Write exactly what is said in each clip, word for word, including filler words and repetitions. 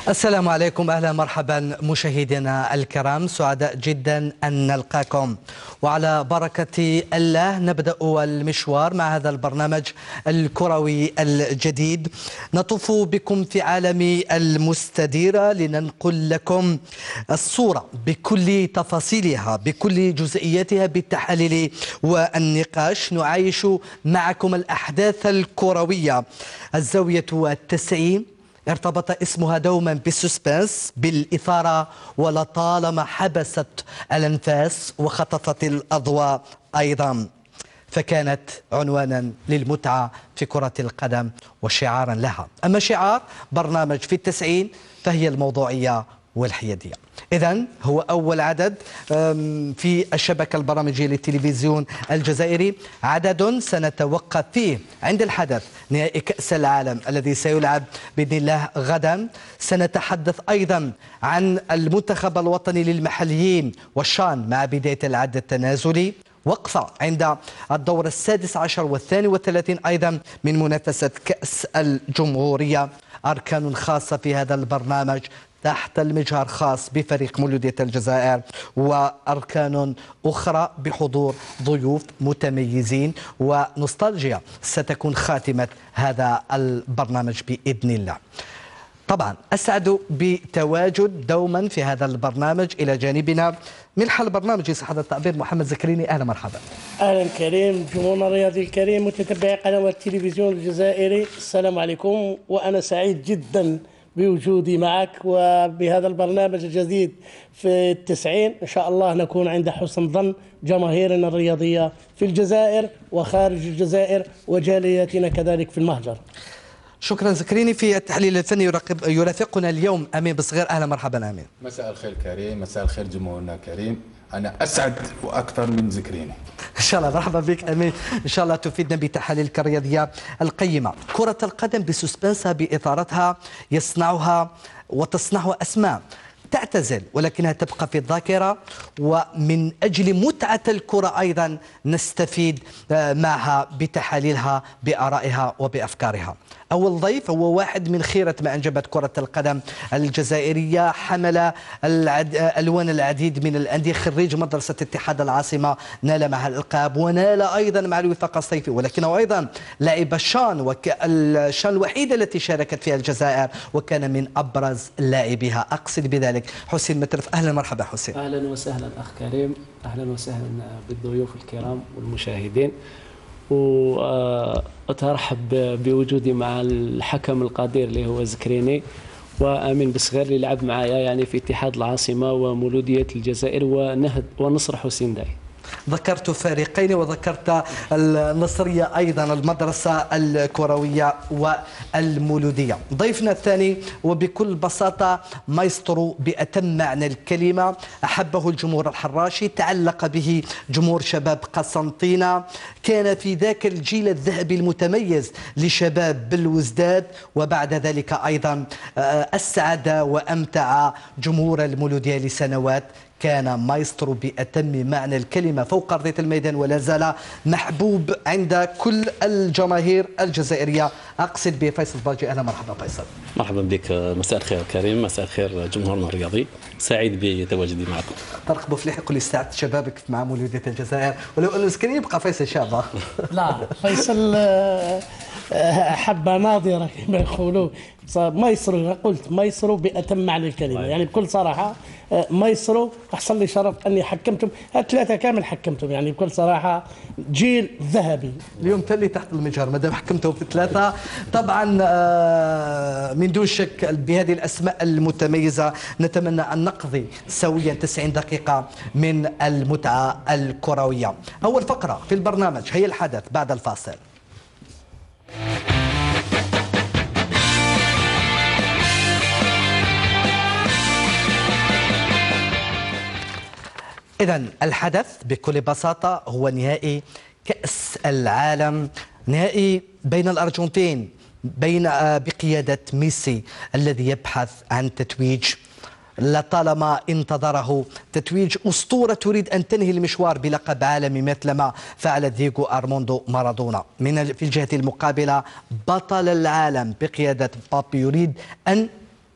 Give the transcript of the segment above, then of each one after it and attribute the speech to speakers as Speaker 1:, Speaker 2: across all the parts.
Speaker 1: السلام عليكم، أهلا مرحبا مشاهدينا الكرام، سعداء جدا أن نلقاكم وعلى بركة الله نبدأ المشوار مع هذا البرنامج الكروي الجديد. نطوف بكم في عالم المستديرة لننقل لكم الصورة بكل تفاصيلها بكل جزئياتها بالتحليل والنقاش. نعايش معكم الأحداث الكروية. الزاوية التسعين ارتبط اسمها دوما بالسسبنس بالإثارة، ولطالما حبست الأنفاس وخطفت الأضواء أيضا، فكانت عنوانا للمتعة في كرة القدم وشعارا لها. أما شعار برنامج في التسعين فهي الموضوعية والحيادية. إذن هو أول عدد في الشبكة البرامجية للتلفزيون الجزائري، عدد سنتوقف فيه عند الحدث نهائي كأس العالم الذي سيلعب بإذن الله غدا. سنتحدث أيضا عن المنتخب الوطني للمحليين والشان مع بداية العد التنازلي، وقفة عند الدور السادس عشر والثاني والثلاثين أيضا من منافسة كأس الجمهورية. أركان خاصة في هذا البرنامج تحت المجهر خاص بفريق مولودية الجزائر، وأركان أخرى بحضور ضيوف متميزين ونوستالجيا ستكون خاتمة هذا البرنامج بإذن الله. طبعا أسعد بتواجد دوما في هذا البرنامج إلى جانبنا ملح البرنامج يصح هذا التعبير محمد زكريني. أهلا مرحبا.
Speaker 2: أهلا كريم، جمهورنا الرياضي الكريم، متتبعي قنوات التلفزيون الجزائري، السلام عليكم. وأنا سعيد جدا بوجودي معك وبهذا البرنامج الجديد في التسعين. إن شاء الله نكون عند حسن ظن جماهيرنا الرياضية في الجزائر وخارج الجزائر وجالياتنا كذلك في المهجر.
Speaker 1: شكرا زكريني. في التحليل الفني يراقب يرافقنا اليوم أمين بصغير. أهلا مرحبا أمين.
Speaker 3: مساء الخير كريم، مساء الخير جمهورنا الكريم. أنا أسعد وأكثر من زكريني.
Speaker 1: إن شاء الله. مرحبا بك أمين، إن شاء الله تفيدنا بتحاليلك الرياضية القيمة. كرة القدم بسسبنسها بإثارتها يصنعها وتصنعها أسماء تعتزل ولكنها تبقى في الذاكرة، ومن أجل متعة الكرة أيضا نستفيد معها بتحاليلها بآرائها وبأفكارها. أول ضيف هو واحد من خيرة ما أنجبت كرة القدم الجزائرية، حمل العد... ألوان العديد من الأندية، خريج مدرسة اتحاد العاصمة، نال معها الألقاب ونال أيضا مع الوفاق الصيفي، ولكنه أيضا لعب الشان وك... الشان الوحيدة التي شاركت فيها الجزائر وكان من أبرز لاعبيها. أقصد بذلك حسين مترف. أهلا مرحبا حسين.
Speaker 4: أهلا وسهلا أخ كريم، أهلا وسهلا بالضيوف الكرام والمشاهدين، وأترحب بوجودي مع الحكم القدير اللي هو زكريني، وأمين بصغير اللي لعب معايا يعني في اتحاد العاصمة ومولودية الجزائر ونهض ونصر حسين داي.
Speaker 1: ذكرت فريقين وذكرت النصرية أيضا، المدرسة الكروية والمولودية. ضيفنا الثاني وبكل بساطة مايسترو بأتم معنى الكلمة، أحبه الجمهور الحراشي، تعلق به جمهور شباب قسنطينة، كان في ذاك الجيل الذهبي المتميز لشباب بالوزداد، وبعد ذلك أيضا أسعد وأمتع جمهور المولودية لسنوات. كان مايسترو بأتم معنى الكلمة فوق أرضية الميدان، ولا زال محبوب عند كل الجماهير الجزائرية. أقصد بفيصل باجي. أهلا مرحبا فيصل.
Speaker 5: مرحبا بك، مساء الخير كريم، مساء الخير جمهورنا الرياضي، سعيد بتواجدي معكم.
Speaker 1: طارق بوفليح يقول لي ساعة شبابك مع مولودية الجزائر، ولو أنه مسكين يبقى فيصل شابة.
Speaker 2: لا، فيصل حبة ناظرة كما يقولوا. مايسترو، قلت مايسترو بأتم معنى الكلمة، يعني بكل صراحة مايسترو أحسن لي شرف أني حكمتم الثلاثة كامل، حكمتم يعني بكل صراحة جيل ذهبي.
Speaker 1: اليوم تلي تحت المجهر ما دام حكمتوا في ثلاثة. طبعا من دون شك بهذه الأسماء المتميزة نتمنى أن نقضي سويا تسعين دقيقة من المتعة الكروية. أول فقرة في البرنامج هي الحدث بعد الفاصل. إذن الحدث بكل بساطة هو نهائي كأس العالم، نهائي بين الأرجنتين بين بقيادة ميسي الذي يبحث عن تتويج لطالما انتظره، تتويج أسطورة تريد أن تنهي المشوار بلقب عالمي مثلما فعل دييغو أرماندو مارادونا. من في الجهة المقابلة بطل العالم بقيادة بابي يريد أن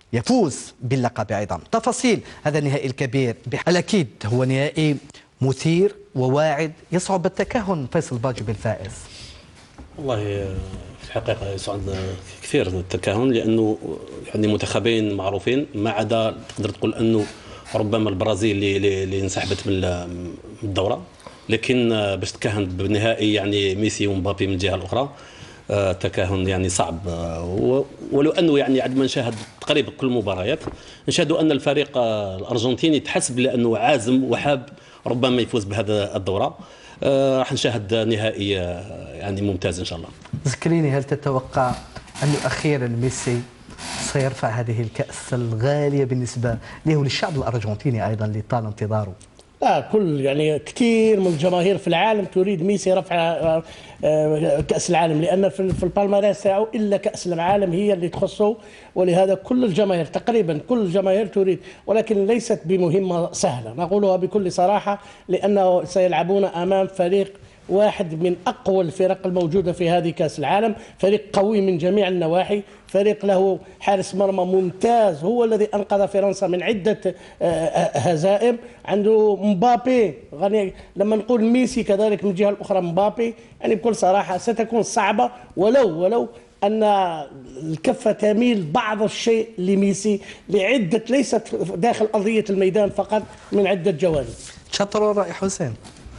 Speaker 1: يفوز باللقب أيضا. تفاصيل هذا النهائي الكبير الأكيد هو نهائي مثير وواعد، يصعب التكهن فيصل باجي بالفائز.
Speaker 5: والله في الحقيقة يصعد كثير التكهن، لأنه يعني منتخبين معروفين، ما عدا تقدر تقول أنه ربما البرازيل اللي اللي انسحبت من الدورة، لكن باش تكهن بنهائي يعني ميسي ومبابي من الجهة الأخرى تكهن يعني صعب. ولو انه يعني عندما نشاهد تقريبا كل المباريات نشاهد ان الفريق الارجنتيني تحسب لانه عازم وحاب ربما يفوز بهذا الدوره. راح نشاهد نهائي يعني ممتاز ان شاء الله.
Speaker 1: ذكريني، هل تتوقع انه اخيرا ميسي سيرفع هذه الكأس الغاليه بالنسبه له وللشعب الارجنتيني ايضا اللي طال انتظاره؟
Speaker 2: لا، كل يعني كثير من الجماهير في العالم تريد ميسي رفع كأس العالم، لأن في البالماريس تاعو إلا كأس العالم هي اللي تخصه، ولهذا كل الجماهير تقريبا كل الجماهير تريد، ولكن ليست بمهمة سهلة نقولها بكل صراحة، لأنه سيلعبون أمام فريق واحد من أقوى الفرق الموجودة في هذه كأس العالم، فريق قوي من جميع النواحي، فريق له حارس مرمى ممتاز هو الذي أنقذ فرنسا من عدة هزائم، عنده مبابي غني، لما نقول ميسي كذلك من الجهة الأخرى مبابي، يعني بكل صراحة ستكون صعبة، ولو ولو أن الكفة تميل بعض الشيء لميسي لعدة، ليست داخل أرضية الميدان فقط، من عدة جوانب.
Speaker 1: شطر الرأي حسين.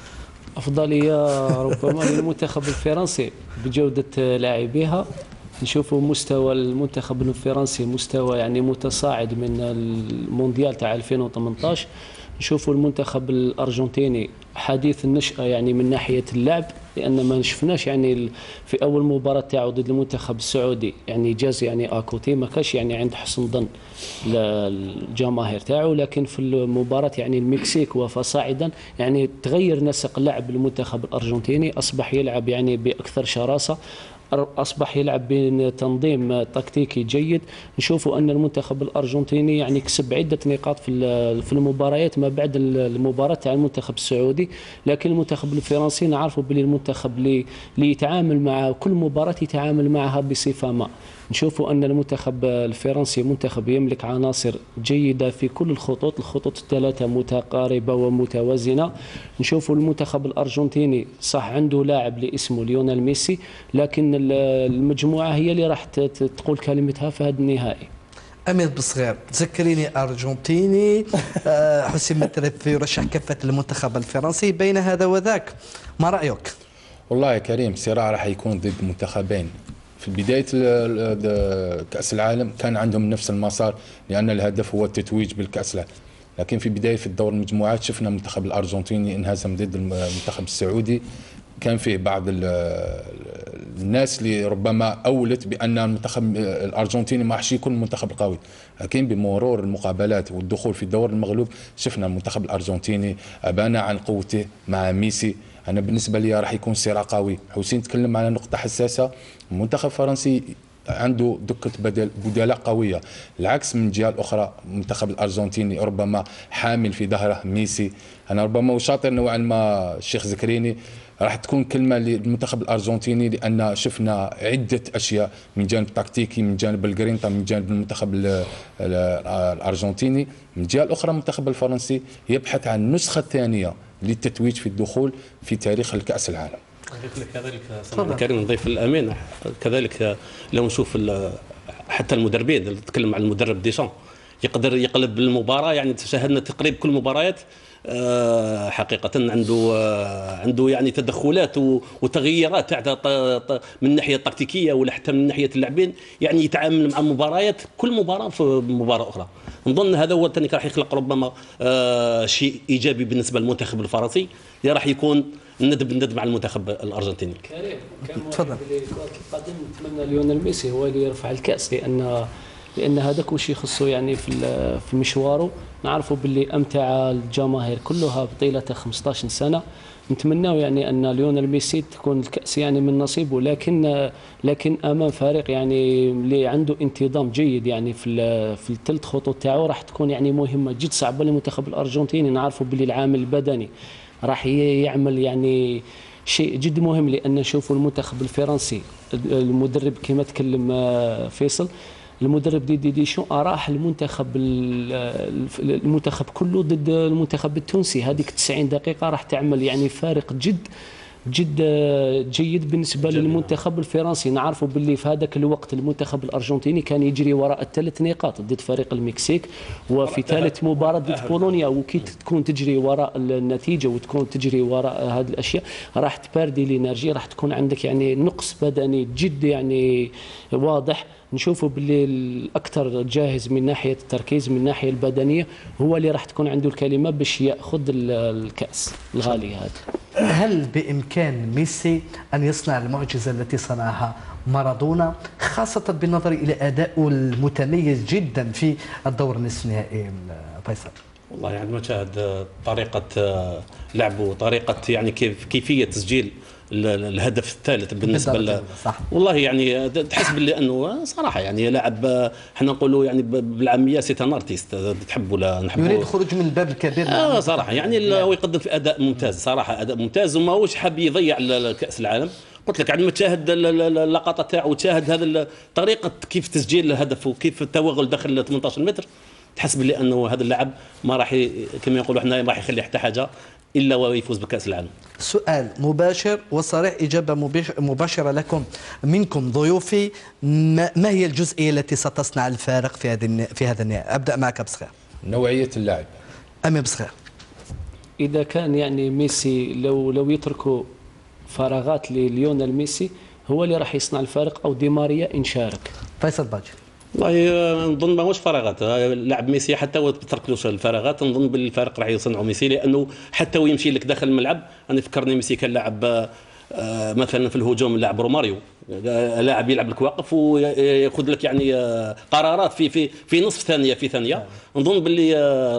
Speaker 4: أفضلية ربما للمنتخب الفرنسي بجودة لاعبيها. نشوفوا مستوى المنتخب الفرنسي مستوى يعني متصاعد من المونديال تاع ألفين وثمانية عشر. نشوفوا المنتخب الأرجنتيني حديث النشأة يعني من ناحية اللعب، لأن ما شفناش يعني في أول مباراة تاعو ضد المنتخب السعودي يعني جاز يعني أكوتي، ما كاش يعني عند حسن ظن الجماهير تاعو، لكن في المباراة يعني المكسيك وفصاعدا يعني تغير نسق لعب المنتخب الأرجنتيني، أصبح يلعب يعني بأكثر شراسة، أصبح يلعب بتنظيم تكتيكي جيد. نشوفوا أن المنتخب الأرجنتيني يعني كسب عدة نقاط في في المباريات ما بعد المباراة تاع المنتخب السعودي، لكن المنتخب الفرنسي نعرفوا بلي المنتخب اللي اللي يتعامل مع كل مباراة يتعامل معها بصفة ما. نشوفوا أن المنتخب الفرنسي منتخب يملك عناصر جيدة في كل الخطوط، الخطوط الثلاثة متقاربة ومتوازنة. نشوفوا المنتخب الأرجنتيني صح عنده لاعب اللي اسمه ليونيل ميسي، لكن المجموعة هي اللي راح تقول كلمتها في هذا النهائي.
Speaker 1: أمير بالصغير، تذكريني أرجنتيني حسين مترف يرشح كفة المنتخب الفرنسي بين هذا وذاك، ما رأيك؟
Speaker 3: والله يا كريم صراع راح يكون ضد منتخبين في بداية كأس العالم كان عندهم نفس المسار، لأن الهدف هو التتويج بالكأس العالم، لكن في بداية في الدور المجموعات شفنا المنتخب الأرجنتيني انهزم ضد المنتخب السعودي. كان فيه بعض الناس اللي ربما أولت بأن المنتخب الأرجنتيني ما راحش يكون المنتخب القوي، لكن بمرور المقابلات والدخول في الدور المغلوب شفنا المنتخب الأرجنتيني أبان عن قوته مع ميسي. أنا بالنسبة لي راح يكون صراع قوي. حسين تكلم على نقطة حساسة، المنتخب الفرنسي عنده دكة بدل بدلاء قوية، العكس من الجهة الأخرى المنتخب الأرجنتيني ربما حامل في ظهره ميسي. أنا ربما وشاطر نوعا ما الشيخ ذكريني راح تكون كلمة للمنتخب الأرجنتيني، لأن شفنا عدة أشياء من جانب تكتيكي، من جانب الجرينتا، من جانب المنتخب الأرجنتيني. من الجهة الأخرى المنتخب الفرنسي يبحث عن النسخة الثانية للتتويج في الدخول في تاريخ الكأس العالم.
Speaker 5: نضيف لك كذلك كريم، نضيف الأمين كذلك لو نشوف حتى المدربين، نتكلم عن المدرب ديشان يقدر يقلب المباراة، يعني شاهدنا تقريب كل المباريات حقيقة عنده عنده يعني تدخلات وتغييرات من الناحية التكتيكية ولا حتى من ناحية اللاعبين، يعني يتعامل مع مباريات كل مباراة في مباراة أخرى. نظن هذا هو الثاني راح يخلق ربما شيء إيجابي بالنسبة للمنتخب الفرنسي اللي راح يكون الندب الندب مع المنتخب الأرجنتيني.
Speaker 4: كريم تفضل. كرة القدم نتمنى ليونيل ميسي هو اللي يرفع الكأس، لأن لأن هذاك واش يخصو يعني في في مشواره. نعرفوا باللي أمتع الجماهير كلها بطيلة خمسطاش سنة. نتمناو يعني أن ليونيل ميسي تكون الكأس يعني من نصيبه، لكن لكن أمام فريق يعني اللي عنده انتظام جيد يعني في في الثلاث خطوط تاعو راح تكون يعني مهمة جد صعبة للمنتخب الأرجنتيني. نعرفوا باللي العامل البدني راح يعمل يعني شيء جد مهم، لأن نشوفوا المنتخب الفرنسي المدرب كما تكلم فيصل المدرب دي دي ديشون أراح المنتخب المنتخب كله ضد المنتخب التونسي. هذيك تسعين دقيقة راح تعمل يعني فارق جد جد جيد بالنسبة للمنتخب الفرنسي. نعرفوا باللي في هذاك الوقت المنتخب الأرجنتيني كان يجري وراء الثلاث نقاط ضد فريق المكسيك، وفي ثالث مباراة ضد بولونيا، وكي تكون تجري وراء النتيجة وتكون تجري وراء هذه الأشياء راح تباردي الانرجي، راح تكون عندك يعني نقص بدني جد يعني واضح. نشوفوا باللي الأكثر جاهز من ناحية التركيز من الناحية البدنية هو اللي راح تكون عنده الكلمة باش يأخذ الكأس الغالي هذا.
Speaker 1: هل بإمكان ميسي أن يصنع المعجزة التي صنعها مارادونا، خاصة بالنظر إلى أدائه المتميز جدا في الدور النصف النهائي فيصل؟
Speaker 5: والله يعني عندما تشاهد طريقة لعبه وطريقة يعني كيف كيفية تسجيل الهدف الثالث بالنسبه ل... والله يعني تحس باللي انه صراحه يعني لاعب احنا نقولوا يعني بالعاميه سيتان ارتيست، تحب ولا نحبه،
Speaker 1: يريد الخروج من الباب الكبير.
Speaker 5: اه صراحه يعني هو يقدم في اداء ممتاز صراحه، اداء ممتاز وماهوش حاب يضيع كاس العالم. قلت لك عندما تشاهد اللقطات تاعو وتشاهد هذا طريقه كيف تسجيل الهدف وكيف التوغل داخل ثمانية عشر متر، تحس باللي انه هذا اللاعب ما راح ي... كما يقولوا احنا ما راح يخلي حتى حاجه الا ويفوز بكاس العالم.
Speaker 1: سؤال مباشر وصريح، اجابه مباشره لكم منكم ضيوفي، ما هي الجزئيه التي ستصنع الفارق في هذه في هذا النهائي؟ ابدا معك بصخير.
Speaker 3: نوعيه اللاعب.
Speaker 1: امين بصخير.
Speaker 4: اذا كان يعني ميسي لو لو يتركوا فراغات لليونيل ميسي هو اللي راح يصنع الفارق، او دي ماريا ان شارك.
Speaker 1: فيصل باجي.
Speaker 5: والله نظن ماهوش فراغات، لاعب ميسي حتى هو تتركلوش الفراغات، نظن باللي الفارق راح يصنعوا ميسي، لانه حتى هو يمشي لك داخل الملعب. انا فكرني ميسي كان لاعب مثلا في الهجوم لاعب روماريو، لاعب يلعب لك واقف وياخذ لك يعني قرارات في في في نصف ثانيه في ثانيه. نظن باللي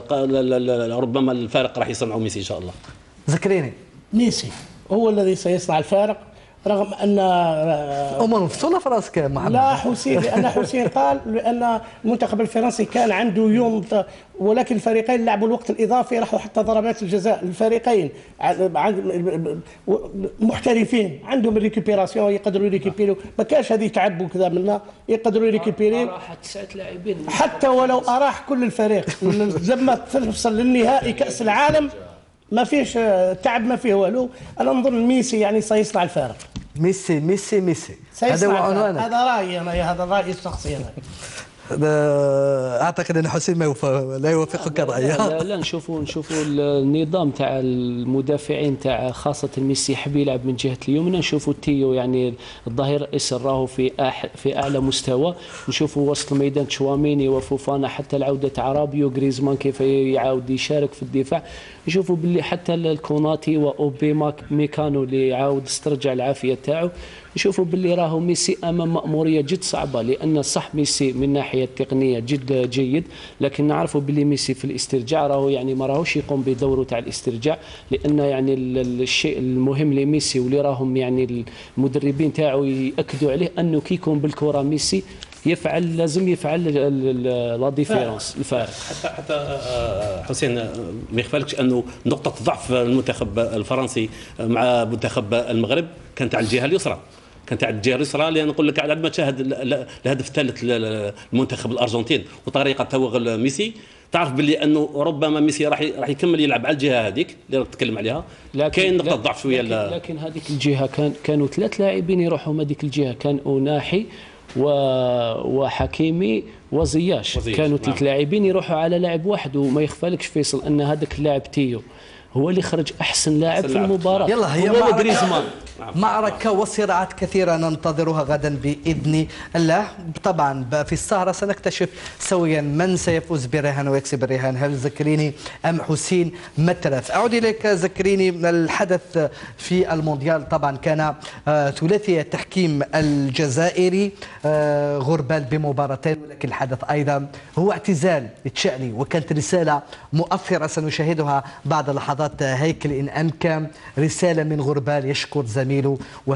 Speaker 5: ربما الفارق راح يصنعوا ميسي ان شاء الله.
Speaker 1: ذكريني.
Speaker 2: ميسي هو الذي سيصنع الفارق، رغم ان
Speaker 1: امور مفتوله في راسك محمد.
Speaker 2: لا حسين، لان حسين قال لان المنتخب الفرنسي كان عنده يوم، ولكن الفريقين لعبوا الوقت الاضافي، راحوا حتى ضربات الجزاء. الفريقين محترفين عندهم الريكوبيراسيون، يقدروا يريكوبيروا، ما كانش هذه تعب وكذا منا، يقدروا يريكوبيري.
Speaker 4: راح تسعة لاعبين
Speaker 2: حتى ولو اراح كل الفريق لما توصل للنهائي كاس العالم ما فيش تعب، ما فيه والو. انا نظن ميسي يعني سيصنع الفارق.
Speaker 1: ميسي ميسي ميسي
Speaker 2: هذا هو عنوانك. هذا رايي انا، هذا الراي الشخصي انا.
Speaker 1: اعتقد ان حسين ما يوافق، لا يوافقك الراي.
Speaker 4: لا, لا نشوفوا نشوفوا النظام تاع المدافعين تاع خاصه ميسي يحب يلعب من جهه اليمنى. نشوفوا تيو يعني الظهير الايسر راهو في في اعلى مستوى. نشوفوا وسط الميدان تشواميني وفوفانا، حتى العوده تاع رابيو، غريزمان كيف يعاود يشارك في الدفاع. نشوفوا باللي حتى الكوناتي واوبي ميكانو اللي يعاود استرجع العافيه تاعو. نشوفوا باللي راهو ميسي امام مأموريه جد صعبه، لان صح ميسي من الناحيه التقنيه جد جيد، لكن نعرفوا باللي ميسي في الاسترجاع راهو يعني ما راهوش يقوم بدوره تاع الاسترجاع، لان يعني الشيء المهم لميسي واللي راهم يعني المدربين تاعو ياكدوا عليه انه كي يكون بالكره ميسي يفعل لازم يفعل لا ديفيرونس الفارق.
Speaker 5: حتى حتى حسين ما يخفالكش انه نقطه ضعف المنتخب الفرنسي مع منتخب المغرب كانت على الجهه اليسرى، كانت على الجهه اليسرى. لان نقول لك عندما تشاهد الهدف الثالث للمنتخب الارجنتين وطريقه توغل ميسي، تعرف باللي انه ربما ميسي راح راح يكمل يلعب على الجهه هذيك اللي تتكلم عليها. كاين نقطه ضعف شويه.
Speaker 4: لكن, لكن هذيك الجهه كان كانوا ثلاث لاعبين يروحوا من هذيك الجهه، كان أوناحي و... وحكيمي وزياش, وزياش. كانوا ثلاث نعم. لاعبين يروحوا على لاعب واحد. وما يخفالكش فيصل ان هذاك اللاعب تيو هو اللي خرج احسن لاعب في المباراه.
Speaker 1: يلا هي معركة, معركة وصراعات كثيرة ننتظرها غدا بإذن الله. طبعا في السهرة سنكتشف سويا من سيفوز برهان ويكسب الرهان، هل زكريني أم حسين مترف. أعود إليك زكريني. الحدث في المونديال طبعا كان ثلاثي التحكيم الجزائري غربال بمباراتين، ولكن الحدث أيضا هو اعتزال تشالي، وكانت رسالة مؤثرة سنشاهدها بعد لحظات. هيكل إن أمكن رسالة من غربال يشكر زميله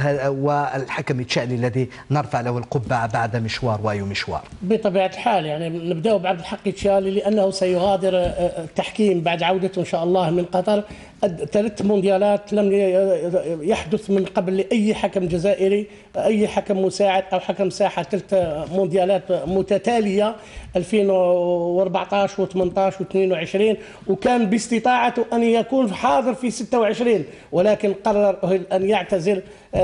Speaker 1: والحكم تشالي الذي نرفع له القبعة بعد مشوار واي مشوار.
Speaker 2: بطبيعة الحال يعني نبدأ بعبد الحق تشالي لأنه سيغادر التحكيم بعد عودته إن شاء الله من قطر. ثلاث مونديالات لم يحدث من قبل لأي حكم جزائري، أي حكم مساعد أو حكم ساحة، ثلاث مونديالات متتالية ألفين وأربعة عشر وثمانية عشر واثنين وعشرين، وكان باستطاعته أن يكون حاضر في ستة وعشرين، ولكن قرر أن يعتزل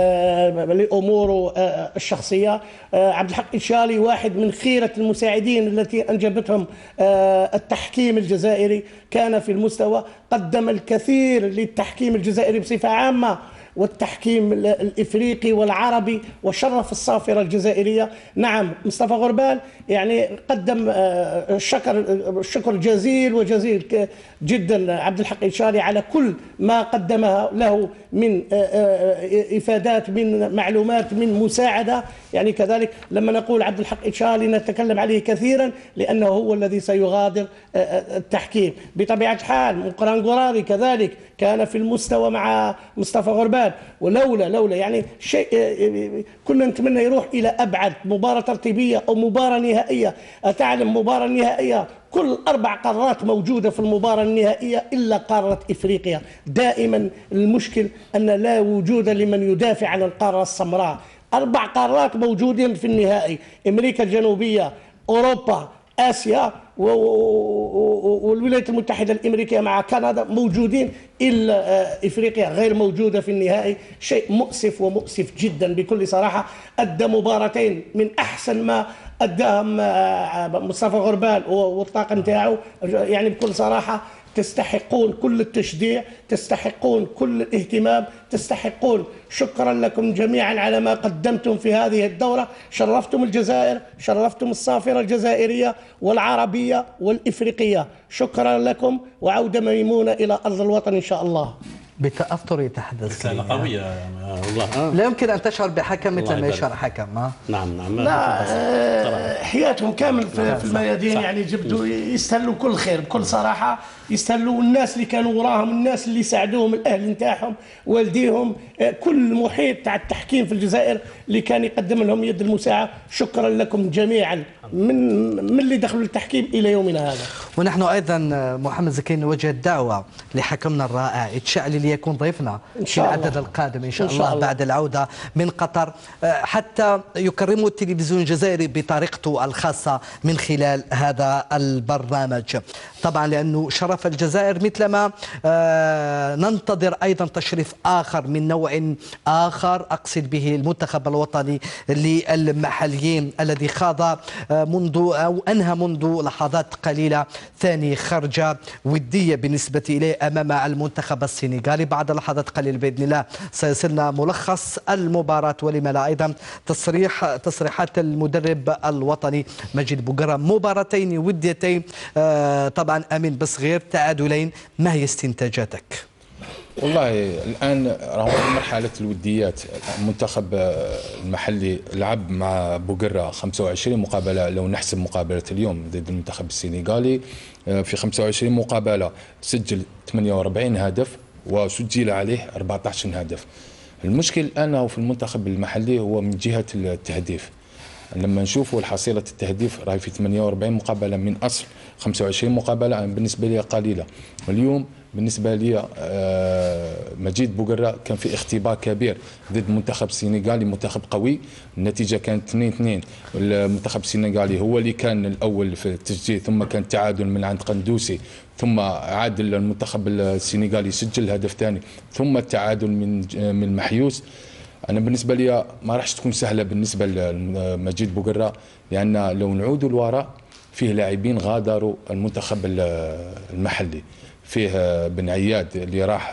Speaker 2: لأموره الشخصية. عبد الحق إشالي واحد من خيرة المساعدين التي أنجبتهم التحكيم الجزائري، كان في المستوى، قدم الكثير للتحكيم الجزائري بصفة عامة والتحكيم الإفريقي والعربي، وشرف الصافرة الجزائرية. نعم مصطفى غربال يعني قدم الشكر الشكر جزيل وجزيل جدا عبد الحق إشالي على كل ما قدمه له من إفادات، من معلومات، من مساعدة. يعني كذلك لما نقول عبد الحق إشالي نتكلم عليه كثيرا لأنه هو الذي سيغادر التحكيم بطبيعة الحال. مقران قراري كذلك كان في المستوى مع مصطفى غربال، ولولا لولا يعني شيء كنا نتمنى يروح إلى أبعد مباراة ترتيبية أو مباراة نهائية. أتعلم مباراة نهائية كل أربع قارات موجودة في المباراة النهائية إلا قارة إفريقيا. دائما المشكل أن لا وجود لمن يدافع عن القارة السمراء. أربع قارات موجودين في النهائي: أمريكا الجنوبية، أوروبا، آسيا والولايات المتحدة الأمريكية مع كندا موجودين، إلا إفريقيا غير موجودة في النهائي. شيء مؤسف ومؤسف جدا بكل صراحة. أدى مباراتين من أحسن ما أداهم مصطفى غربال والطاقم تاعه، يعني بكل صراحة تستحقون كل التشجيع، تستحقون كل الاهتمام، تستحقون. شكرا لكم جميعا على ما قدمتم في هذه الدورة. شرفتم الجزائر، شرفتم الصافرة الجزائرية والعربية والإفريقية. شكرا لكم، وعودة ميمونة إلى أرض الوطن إن شاء الله.
Speaker 1: بتأثر يتحدث
Speaker 5: رسالة قوية والله.
Speaker 1: لا يمكن أن تشعر بحكم مثل ما يشعر حكم. ها؟
Speaker 5: نعم نعم.
Speaker 2: لا حياتهم كامل في الميادين، يعني جبدوا يستهلوا كل خير بكل صراحة، يستهلوا الناس اللي كانوا وراهم، الناس اللي ساعدوهم، الأهل نتاعهم، والديهم، كل محيط تاع التحكيم في الجزائر اللي كان يقدم لهم يد المساعدة. شكرا لكم جميعا من من اللي دخلوا التحكيم إلى يومنا هذا.
Speaker 1: ونحن أيضا محمد زكي نوجه الدعوة لحكمنا الرائع يتشعل ليكون ضيفنا في العدد القادم إن شاء, إن شاء الله, الله بعد العودة من قطر، حتى يكرموا التلفزيون الجزائري بطريقته الخاصة من خلال هذا البرنامج. طبعا لأنه شرف الجزائر، مثلما ننتظر أيضا تشريف آخر من نوع آخر، أقصد به المنتخب الوطني للمحليين الذي خاض منذ أو أنهى منذ لحظات قليلة ثاني خرجة ودية بالنسبة إليه أمام المنتخب السنغالي. بعد لحظات قليلة بإذن الله سيصلنا ملخص المباراة، ولما لا أيضا تصريح تصريحات المدرب الوطني مجيد بوقرة. مباراتين وديتين طبعا أمين بصغير، تعادلين، ما هي استنتاجاتك؟
Speaker 3: والله الآن راهو في مرحلة الوديات. المنتخب المحلي لعب مع بوقرة خمسة وعشرين مقابلة، لو نحسب مقابلة اليوم ضد المنتخب السنغالي، في خمسة وعشرين مقابلة سجل ثمانية وأربعين هدف وسجل عليه أربعة عشر هدف. المشكل الآن في المنتخب المحلي هو من جهة التهديف. لما نشوفوا الحصيلة التهديف راهي في ثمانية وأربعين مقابلة من أصل خمسة وعشرين مقابلة، بالنسبة لي قليلة. واليوم بالنسبة لي مجيد بوقرة كان في اختبار كبير ضد منتخب سنغالي، منتخب قوي. النتيجة كانت اثنين اثنين، المنتخب السنغالي هو اللي كان الأول في التسجيل، ثم كان تعادل من عند قندوسي، ثم عاد المنتخب السنغالي سجل هدف ثاني، ثم التعادل من من محيوس. أنا بالنسبة لي ما راحش تكون سهلة بالنسبة لمجيد بوقرة، لأن لو نعودوا لوراء فيه لاعبين غادروا المنتخب المحلي. فيه بن عياد اللي راح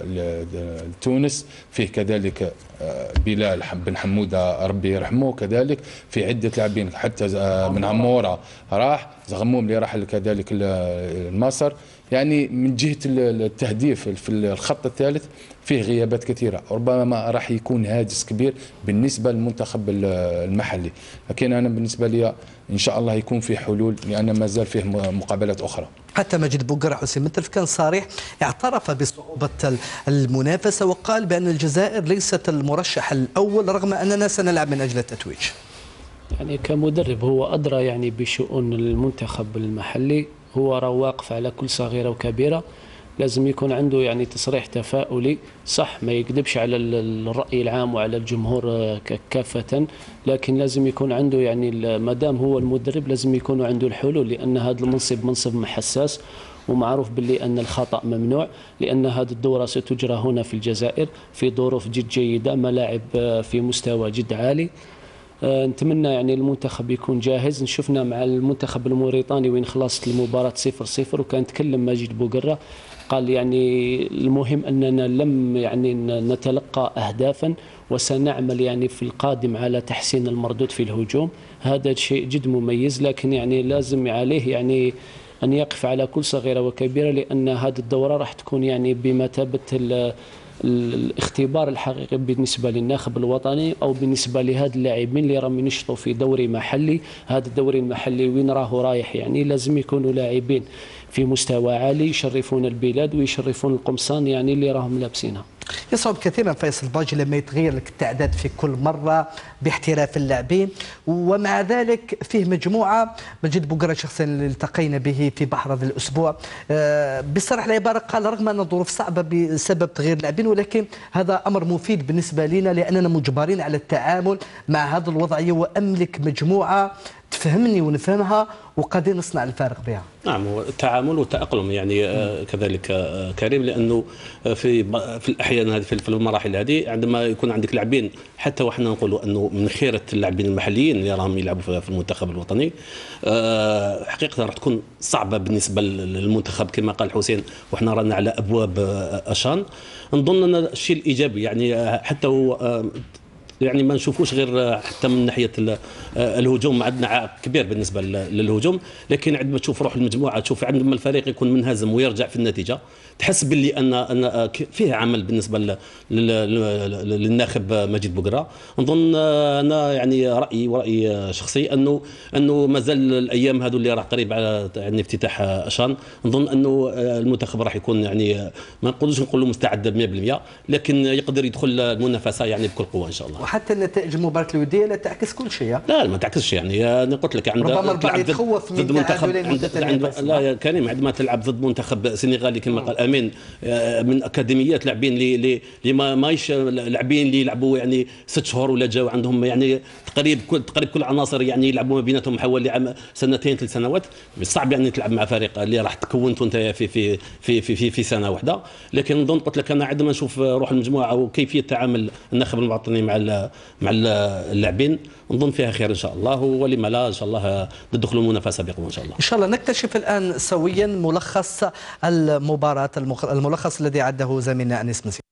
Speaker 3: لتونس، فيه كذلك بلال بن حمودة ربي يرحمه، كذلك في عدة لاعبين، حتى من عمورة راح، زغموم اللي راح كذلك لمصر. يعني من جهة التهديف في الخط الثالث فيه غيابات كثيرة، ربما راح يكون هاجس كبير بالنسبة للمنتخب المحلي. لكن أنا بالنسبة لي إن شاء الله يكون في حلول، لأن ما زال فيه مقابلات أخرى.
Speaker 1: حتى مجيد بوقرة حسين متلف كان صريح، اعترف بصعوبة المنافسة وقال بأن الجزائر ليست المرشح الأول رغم أننا سنلعب من أجل التتويج.
Speaker 4: يعني كمدرب هو أدرى يعني بشؤون المنتخب المحلي، هو راه واقف على كل صغيرة وكبيرة. لازم يكون عنده يعني تصريح تفاؤلي، صح ما يكذبش على الرأي العام وعلى الجمهور كافة، لكن لازم يكون عنده يعني ما دام هو المدرب لازم يكون عنده الحلول، لأن هذا المنصب منصب حساس ومعروف باللي أن الخطأ ممنوع، لأن هذه الدورة ستجرى هنا في الجزائر في ظروف جد جيدة، ملاعب في مستوى جد عالي. نتمنى يعني المنتخب يكون جاهز. شفنا مع المنتخب الموريتاني وين خلصت المباراة صفر صفر، وكان تكلم ماجد بوقرة قال يعني المهم أننا لم يعني نتلقى أهدافا وسنعمل يعني في القادم على تحسين المردود في الهجوم. هذا شيء جد مميز، لكن يعني لازم عليه يعني أن يقف على كل صغيرة وكبيرة، لأن هذه الدورة راح تكون يعني بمثابة الاختبار الحقيقي بالنسبة للناخب الوطني أو بالنسبة لهذا اللاعبين اللي راهم ينشطوا في دوري محلي. هذا الدوري المحلي وين راه رايح يعني لازم يكونوا لاعبين في مستوى عالي يشرفون البلاد ويشرفون القمصان يعني اللي راهم لابسينها.
Speaker 1: يصعب كثيرا فيصل باجي لما يتغير لك التعداد في كل مرة باحتراف اللاعبين، ومع ذلك فيه مجموعة مجد بوقرة شخصيا اللي التقينا به في بحر هذا الأسبوع بصراحة العبارة قال رغم أن الظروف صعبة بسبب تغيير اللاعبين ولكن هذا أمر مفيد بالنسبة لنا لأننا مجبرين على التعامل مع هذه الوضعية وأملك مجموعة تفهمني ونفهمها وقادرين نصنع الفارق بها.
Speaker 5: نعم، التعامل والتأقلم يعني آه كذلك آه كريم، لأنه في في الأحيان هذه في المراحل هذه عندما يكون عندك لاعبين حتى وحنا نقولوا أنه من خيرة اللاعبين المحليين اللي راهم يلعبوا في المنتخب الوطني، آه حقيقة راح تكون صعبة بالنسبة للمنتخب كما قال حسين، وحنا رانا على أبواب آه أشان. نظن أن الشيء الإيجابي يعني حتى هو آه يعني ما نشوفوش غير حتى من ناحيه الهجوم عندنا عائق كبير بالنسبه للهجوم، لكن عندما تشوف روح المجموعه تشوف عندما الفريق يكون منهزم ويرجع في النتيجه تحس باللي ان ان فيه عمل بالنسبه للناخب مجيد بوقرة. نظن انا يعني رايي وراي شخصي انه انه مازال الايام هذو اللي راح قريب على يعني افتتاح اشان، نظن انه المنتخب راح يكون يعني ما نقولوش نقولوا مستعد مئة بالمئة، لكن يقدر يدخل المنافسه يعني بكل قوه ان شاء الله.
Speaker 1: وحتى النتائج المباراه الوديه لا تعكس كل شيء.
Speaker 5: لا ما تعكسش يعني انا قلت لك عند
Speaker 1: ربما البعض يتخوف من
Speaker 5: منتخب عند لا يا كريم عندما تلعب ضد منتخب سنغالي كما قال امين من اكاديميات لاعبين اللي اللي ما مايش لاعبين اللي يلعبوا يعني ست شهور ولا جاوا عندهم يعني تقريب كل تقريب كل عناصر يعني يلعبوا ما بيناتهم حوالي عام سنتين ثلاث سنوات. صعب يعني تلعب مع فريق اللي راح تكونت انت في في في في في, في سنه واحده، لكن نظن قلت لك انا عندما نشوف روح المجموعه وكيفيه تعامل الناخب الوطني مع مع اللاعبين نظن فيها خير ان شاء الله، ولما لا ان شاء الله ندخلوا المنافسه بقوه ان شاء الله.
Speaker 1: ان شاء الله نكتشف الان سويا ملخص المباراه الملخص الذي عده زميلنا انيس مسيح.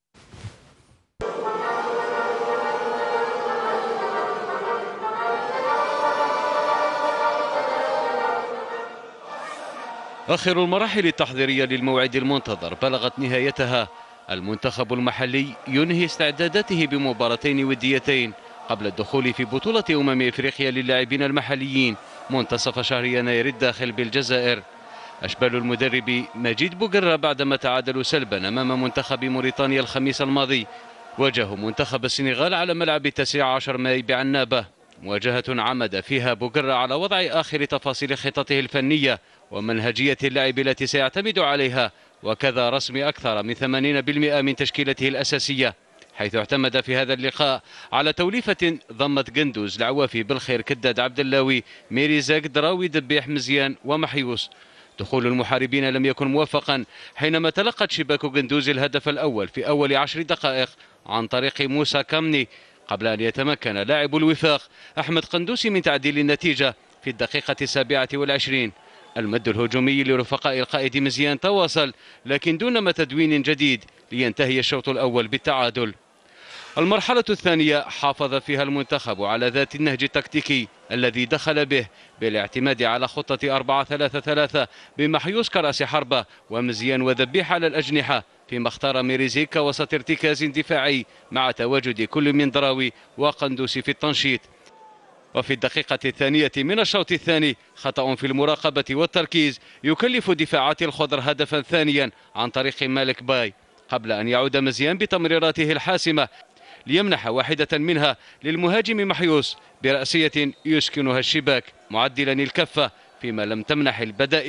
Speaker 6: آخر المراحل التحضيرية للموعد المنتظر بلغت نهايتها. المنتخب المحلي ينهي استعداداته بمباراتين وديتين قبل الدخول في بطولة أمم إفريقيا للاعبين المحليين منتصف شهر يناير الداخل بالجزائر. أشبال المدرب مجيد بوقرة بعدما تعادلوا سلبا أمام منتخب موريتانيا الخميس الماضي واجهوا منتخب السنغال على ملعب التاسع عشر ماي بعنابة، مواجهة عمد فيها بوقرة على وضع آخر تفاصيل خطته الفنية ومنهجية اللعب التي سيعتمد عليها، وكذا رسم أكثر من ثمانين بالمئة من تشكيلته الأساسية، حيث اعتمد في هذا اللقاء على توليفة ضمت قندوز العوافي بالخير كداد عبد اللاوي ميري زاك دراوي دبيح مزيان ومحيوس. دخول المحاربين لم يكن موفقا حينما تلقت شباك قندوز الهدف الأول في أول عشر دقائق عن طريق موسى كامني قبل أن يتمكن لاعب الوفاق أحمد قندوسي من تعديل النتيجة في الدقيقة السابعة والعشرين. المد الهجومي لرفقاء القائد مزيان تواصل لكن دون ما تدوين جديد لينتهي الشوط الأول بالتعادل. المرحلة الثانية حافظ فيها المنتخب على ذات النهج التكتيكي الذي دخل به بالاعتماد على خطة أربعة ثلاثة ثلاثة بمحيوس كرأس حربة ومزيان وذبيح على الأجنحة، فيما اختار ميريزيك كوسط ارتكاز دفاعي مع تواجد كل من دراوي وقندوسي في التنشيط. وفي الدقيقة الثانية من الشوط الثاني خطأ في المراقبة والتركيز يكلف دفاعات الخضر هدفا ثانيا عن طريق مالك باي قبل أن يعود مزيان بتمريراته الحاسمة ليمنح واحدة منها للمهاجم محيوس برأسية يسكنها الشباك معدلا الكفة، فيما لم تمنح البدائل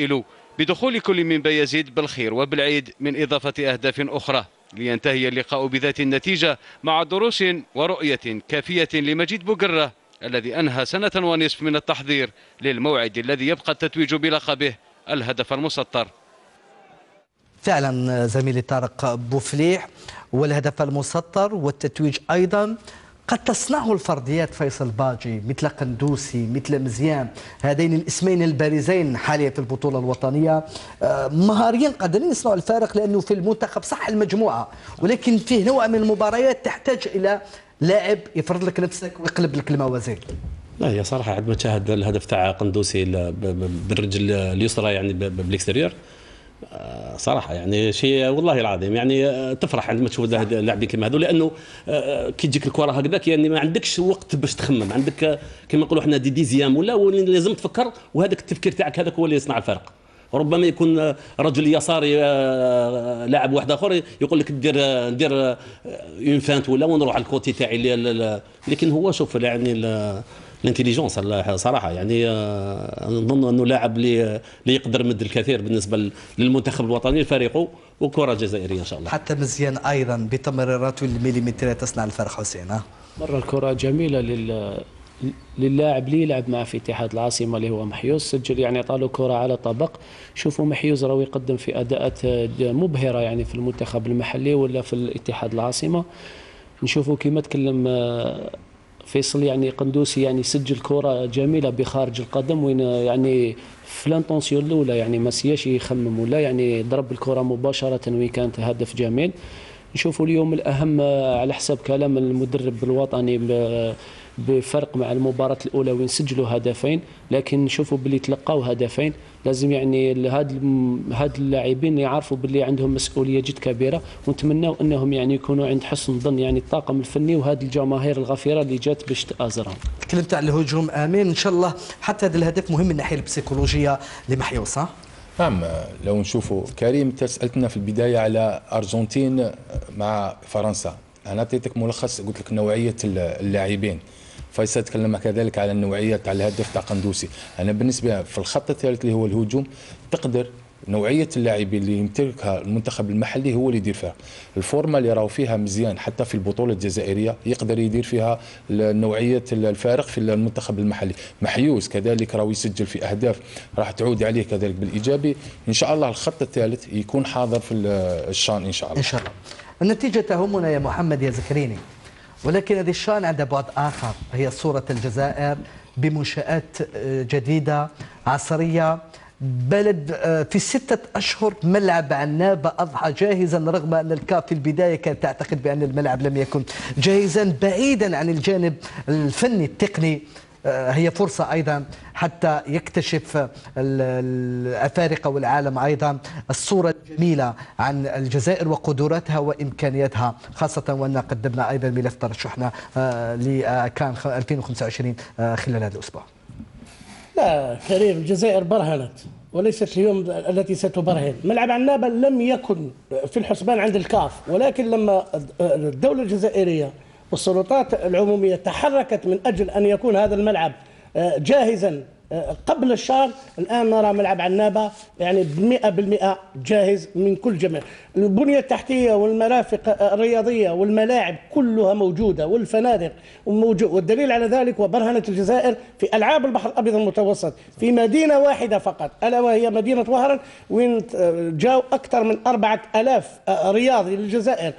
Speaker 6: بدخول كل من بايزيد بالخير وبالعيد من إضافة أهداف أخرى، لينتهي اللقاء بذات النتيجة مع دروس ورؤية كافية لمجيد بوقرة الذي أنهى سنة ونصف من التحضير للموعد الذي يبقى التتويج بلقبه الهدف المسطر.
Speaker 1: فعلا زميلي طارق بوفليح، والهدف المسطر والتتويج أيضا قد تصنعه الفرديات. فيصل باجي مثل قندوسي مثل مزيان، هذين الاسمين البارزين حاليا في البطولة الوطنية مهاريا قادرين يصنعوا الفارق، لأنه في المنتخب صح المجموعة، ولكن فيه نوع من المباريات تحتاج إلى لاعب يفرض لك نفسك ويقلب لك الموازين.
Speaker 5: لا هي صراحة عندما تشاهد الهدف تاع قندوسي بالرجل اليسرى يعني بالاكستيريور، صراحه يعني شيء والله العظيم يعني تفرح عندما تشوف اللاعبين كما هذو، لانه كي تجيك الكره هكذاك يعني ما عندكش وقت باش تخمم، عندك كما نقولوا احنا دي ديزيام ولا لازم تفكر، وهذاك التفكير تاعك هذاك هو اللي يصنع الفرق. ربما يكون رجل يساري لاعب واحد اخر يقول لك ندير ندير اون فانت ولا ونروح على الكوتي تاعي، لكن هو شوف يعني الانتيليجونس صراحه يعني نظن انه لاعب اللي يقدر يمد الكثير بالنسبه للمنتخب الوطني لفريقه وكره جزائريه ان شاء الله.
Speaker 1: حتى مزيان ايضا بتمريراته المليمتريه تصنع الفرق حسين.
Speaker 4: مره الكره جميله لل للاعب اللي يلعب معه في اتحاد العاصمه اللي هو محيوز، سجل يعني عطاله كره على طبق. شوفوا محيوز راهو يقدم في اداءات مبهره يعني في المنتخب المحلي ولا في الاتحاد العاصمه. نشوفوا كما تكلم فيصل يعني قندوسي يعني سجل كره جميله بخارج القدم، وين يعني في الانطونسيون الاولى يعني ما سياش يخمم ولا يعني ضرب الكره مباشره وين كانت هدف جميل. نشوفوا اليوم الاهم على حسب كلام المدرب الوطني بفرق مع المباراة الأولى وين سجلوا هدفين، لكن نشوفوا باللي تلقاو هدفين. لازم يعني هاد هاد اللاعبين يعرفوا باللي عندهم مسؤولية جد كبيرة، ونتمناو أنهم يعني يكونوا عند حسن ظن يعني الطاقم الفني وهاد الجماهير الغفيرة اللي جات باش تآزرهم.
Speaker 1: تكلمت على الهجوم آمين، إن شاء الله حتى هذا الهدف مهم من الناحية البسيكولوجية لمحيوز صح؟
Speaker 3: نعم. لو نشوفوا كريم انت سالتنا في البدايه على ارجنتين مع فرنسا، انا اعطيتك ملخص قلت لك نوعيه اللاعبين. فيصل تكلم كذلك على النوعيه تاع الهدف تاع قندوسي. انا بالنسبه في الخط الثالث اللي هو الهجوم تقدر نوعيه اللاعبين اللي يمتلكها المنتخب المحلي هو اللي يدير فيها. الفورمه اللي راهو فيها مزيان حتى في البطوله الجزائريه يقدر يدير فيها نوعيه الفارق في المنتخب المحلي. محيوز كذلك راهو يسجل في اهداف راح تعود عليه كذلك بالايجابي. ان شاء الله الخط الثالث يكون حاضر في الشان ان شاء الله.
Speaker 1: ان شاء الله. النتيجه تهمنا يا محمد يا زكريني، ولكن هذه الشان عندها بعد آخر، هي صورة الجزائر بمنشآت جديدة عصرية، بلد في ستة أشهر ملعب عنابة أضحى جاهزا، رغم أن الكاف في البداية كانت تعتقد بأن الملعب لم يكن جاهزا. بعيدا عن الجانب الفني التقني، هي فرصة أيضا حتى يكتشف الأفارقة والعالم أيضا الصورة الجميلة عن الجزائر وقدراتها وإمكانياتها، خاصة وأن قدمنا أيضا ملف ترشحنا لكان ألفين وخمسة وعشرين خلال هذا الأسبوع.
Speaker 2: لا كريم، الجزائر برهنت وليست اليوم التي ستبرهن. ملعب عنابة لم يكن في الحسبان عند الكاف، ولكن لما الدولة الجزائرية والسلطات العمومية تحركت من أجل أن يكون هذا الملعب جاهزا قبل الشهر، الآن نرى ملعب عنابة يعني بمئة بالمئة جاهز من كل جميع. البنية التحتية والمرافق الرياضية والملاعب كلها موجودة والفنادق موجود، والدليل على ذلك وبرهنة الجزائر في ألعاب البحر الأبيض المتوسط في مدينة واحدة فقط، ألا وهي مدينة وهران، وين جاءوا أكثر من أربعة آلاف رياضي للجزائر،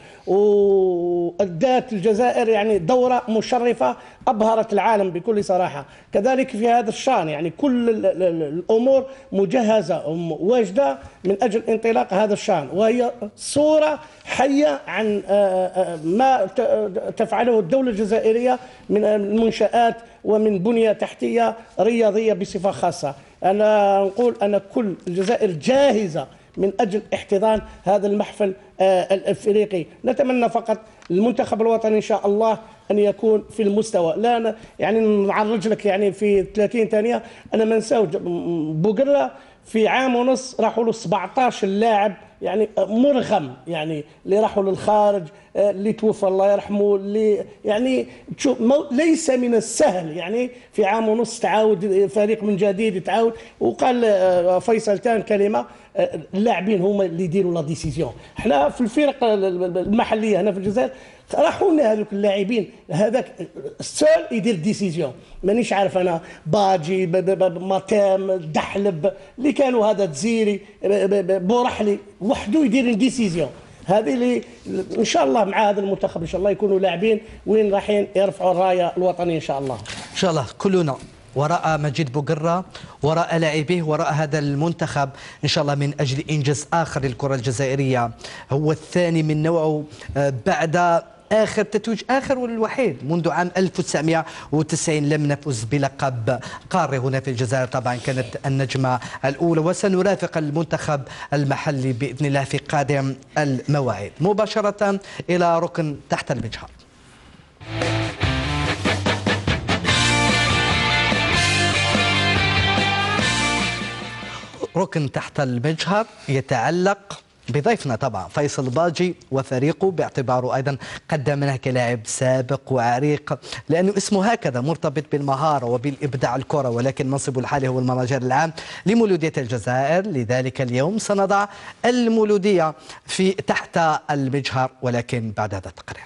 Speaker 2: وأدت الجزائر يعني دورة مشرفة أبهرت العالم بكل صراحة. كذلك في هذا الشان يعني كل الأمور مجهزة واجدة من أجل انطلاق هذا الشان، وهي صورة حية عن ما تفعله الدولة الجزائرية من المنشآت ومن بنية تحتية رياضية بصفة خاصة. أنا نقول أن كل الجزائر جاهزة من أجل احتضان هذا المحفل الافريقي. نتمنى فقط المنتخب الوطني ان شاء الله ان يكون في المستوى. لا أنا يعني نعرج لك يعني في ثلاثين ثانيه، انا ما نساوش بوقرة في عام ونص راحوا له سبعطاش لاعب يعني مرغم، يعني اللي راحوا للخارج، اللي توفى الله يرحمه، اللي يعني تشوف ليس من السهل يعني في عام ونص تعاود فريق من جديد يتعاود. وقال فيصل تان كلمه، اللاعبين هما اللي يديروا لا ديسيزيون. احنا في الفرق المحليه هنا في الجزائر راحوا لنا هذوك اللاعبين، هذاك السول يدير ديسيزيون. مانيش عارف انا باجي ماتام دحلب اللي كانوا، هذا تزيري بورحلي وحده يدير ديسيزيون. هذه اللي ان شاء الله مع هذا المنتخب ان شاء الله يكونوا لاعبين وين رايحين يرفعوا الرايه الوطنيه ان شاء الله.
Speaker 1: ان شاء الله كلنا وراء مجيد بوقرة، وراء لاعبيه، وراء هذا المنتخب ان شاء الله من اجل انجاز اخر للكره الجزائريه، هو الثاني من نوعه بعد آخر تتويج، آخر والوحيد منذ عام ألف وتسعمئة وتسعين لم نفز بلقب قاري هنا في الجزائر. طبعا كانت النجمة الأولى، وسنرافق المنتخب المحلي بإذن الله في قادم المواعيد. مباشرة إلى ركن تحت المجهر. ركن تحت المجهر يتعلق بضيفنا طبعا فيصل باجي وفريقه، باعتباره ايضا قدمناه كلاعب سابق وعريق، لانه اسمه هكذا مرتبط بالمهاره وبالابداع الكره، ولكن منصبه الحالي هو المناجر العام لمولوديه الجزائر. لذلك اليوم سنضع المولوديه في تحت المجهر، ولكن بعد هذا التقرير.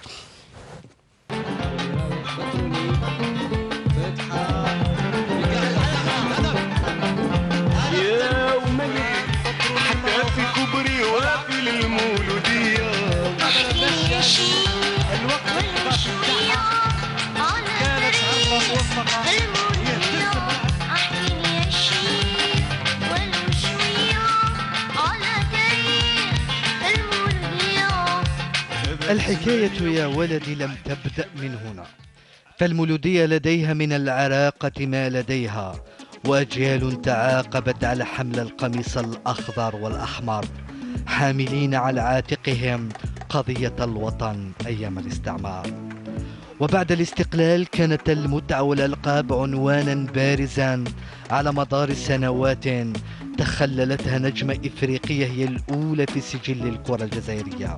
Speaker 7: الحكاية يا ولدي لم تبدأ من هنا، فالمولودية لديها من العراقة ما لديها، وأجيال تعاقبت على حمل القميص الأخضر والأحمر، حاملين على عاتقهم قضية الوطن أيام الاستعمار. وبعد الاستقلال كانت المتعة والألقاب عنوانا بارزا على مدار سنوات تخللتها نجمة إفريقية هي الأولى في سجل الكرة الجزائرية،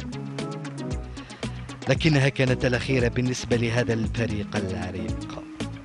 Speaker 7: لكنها كانت الأخيرة بالنسبة لهذا الفريق العريق.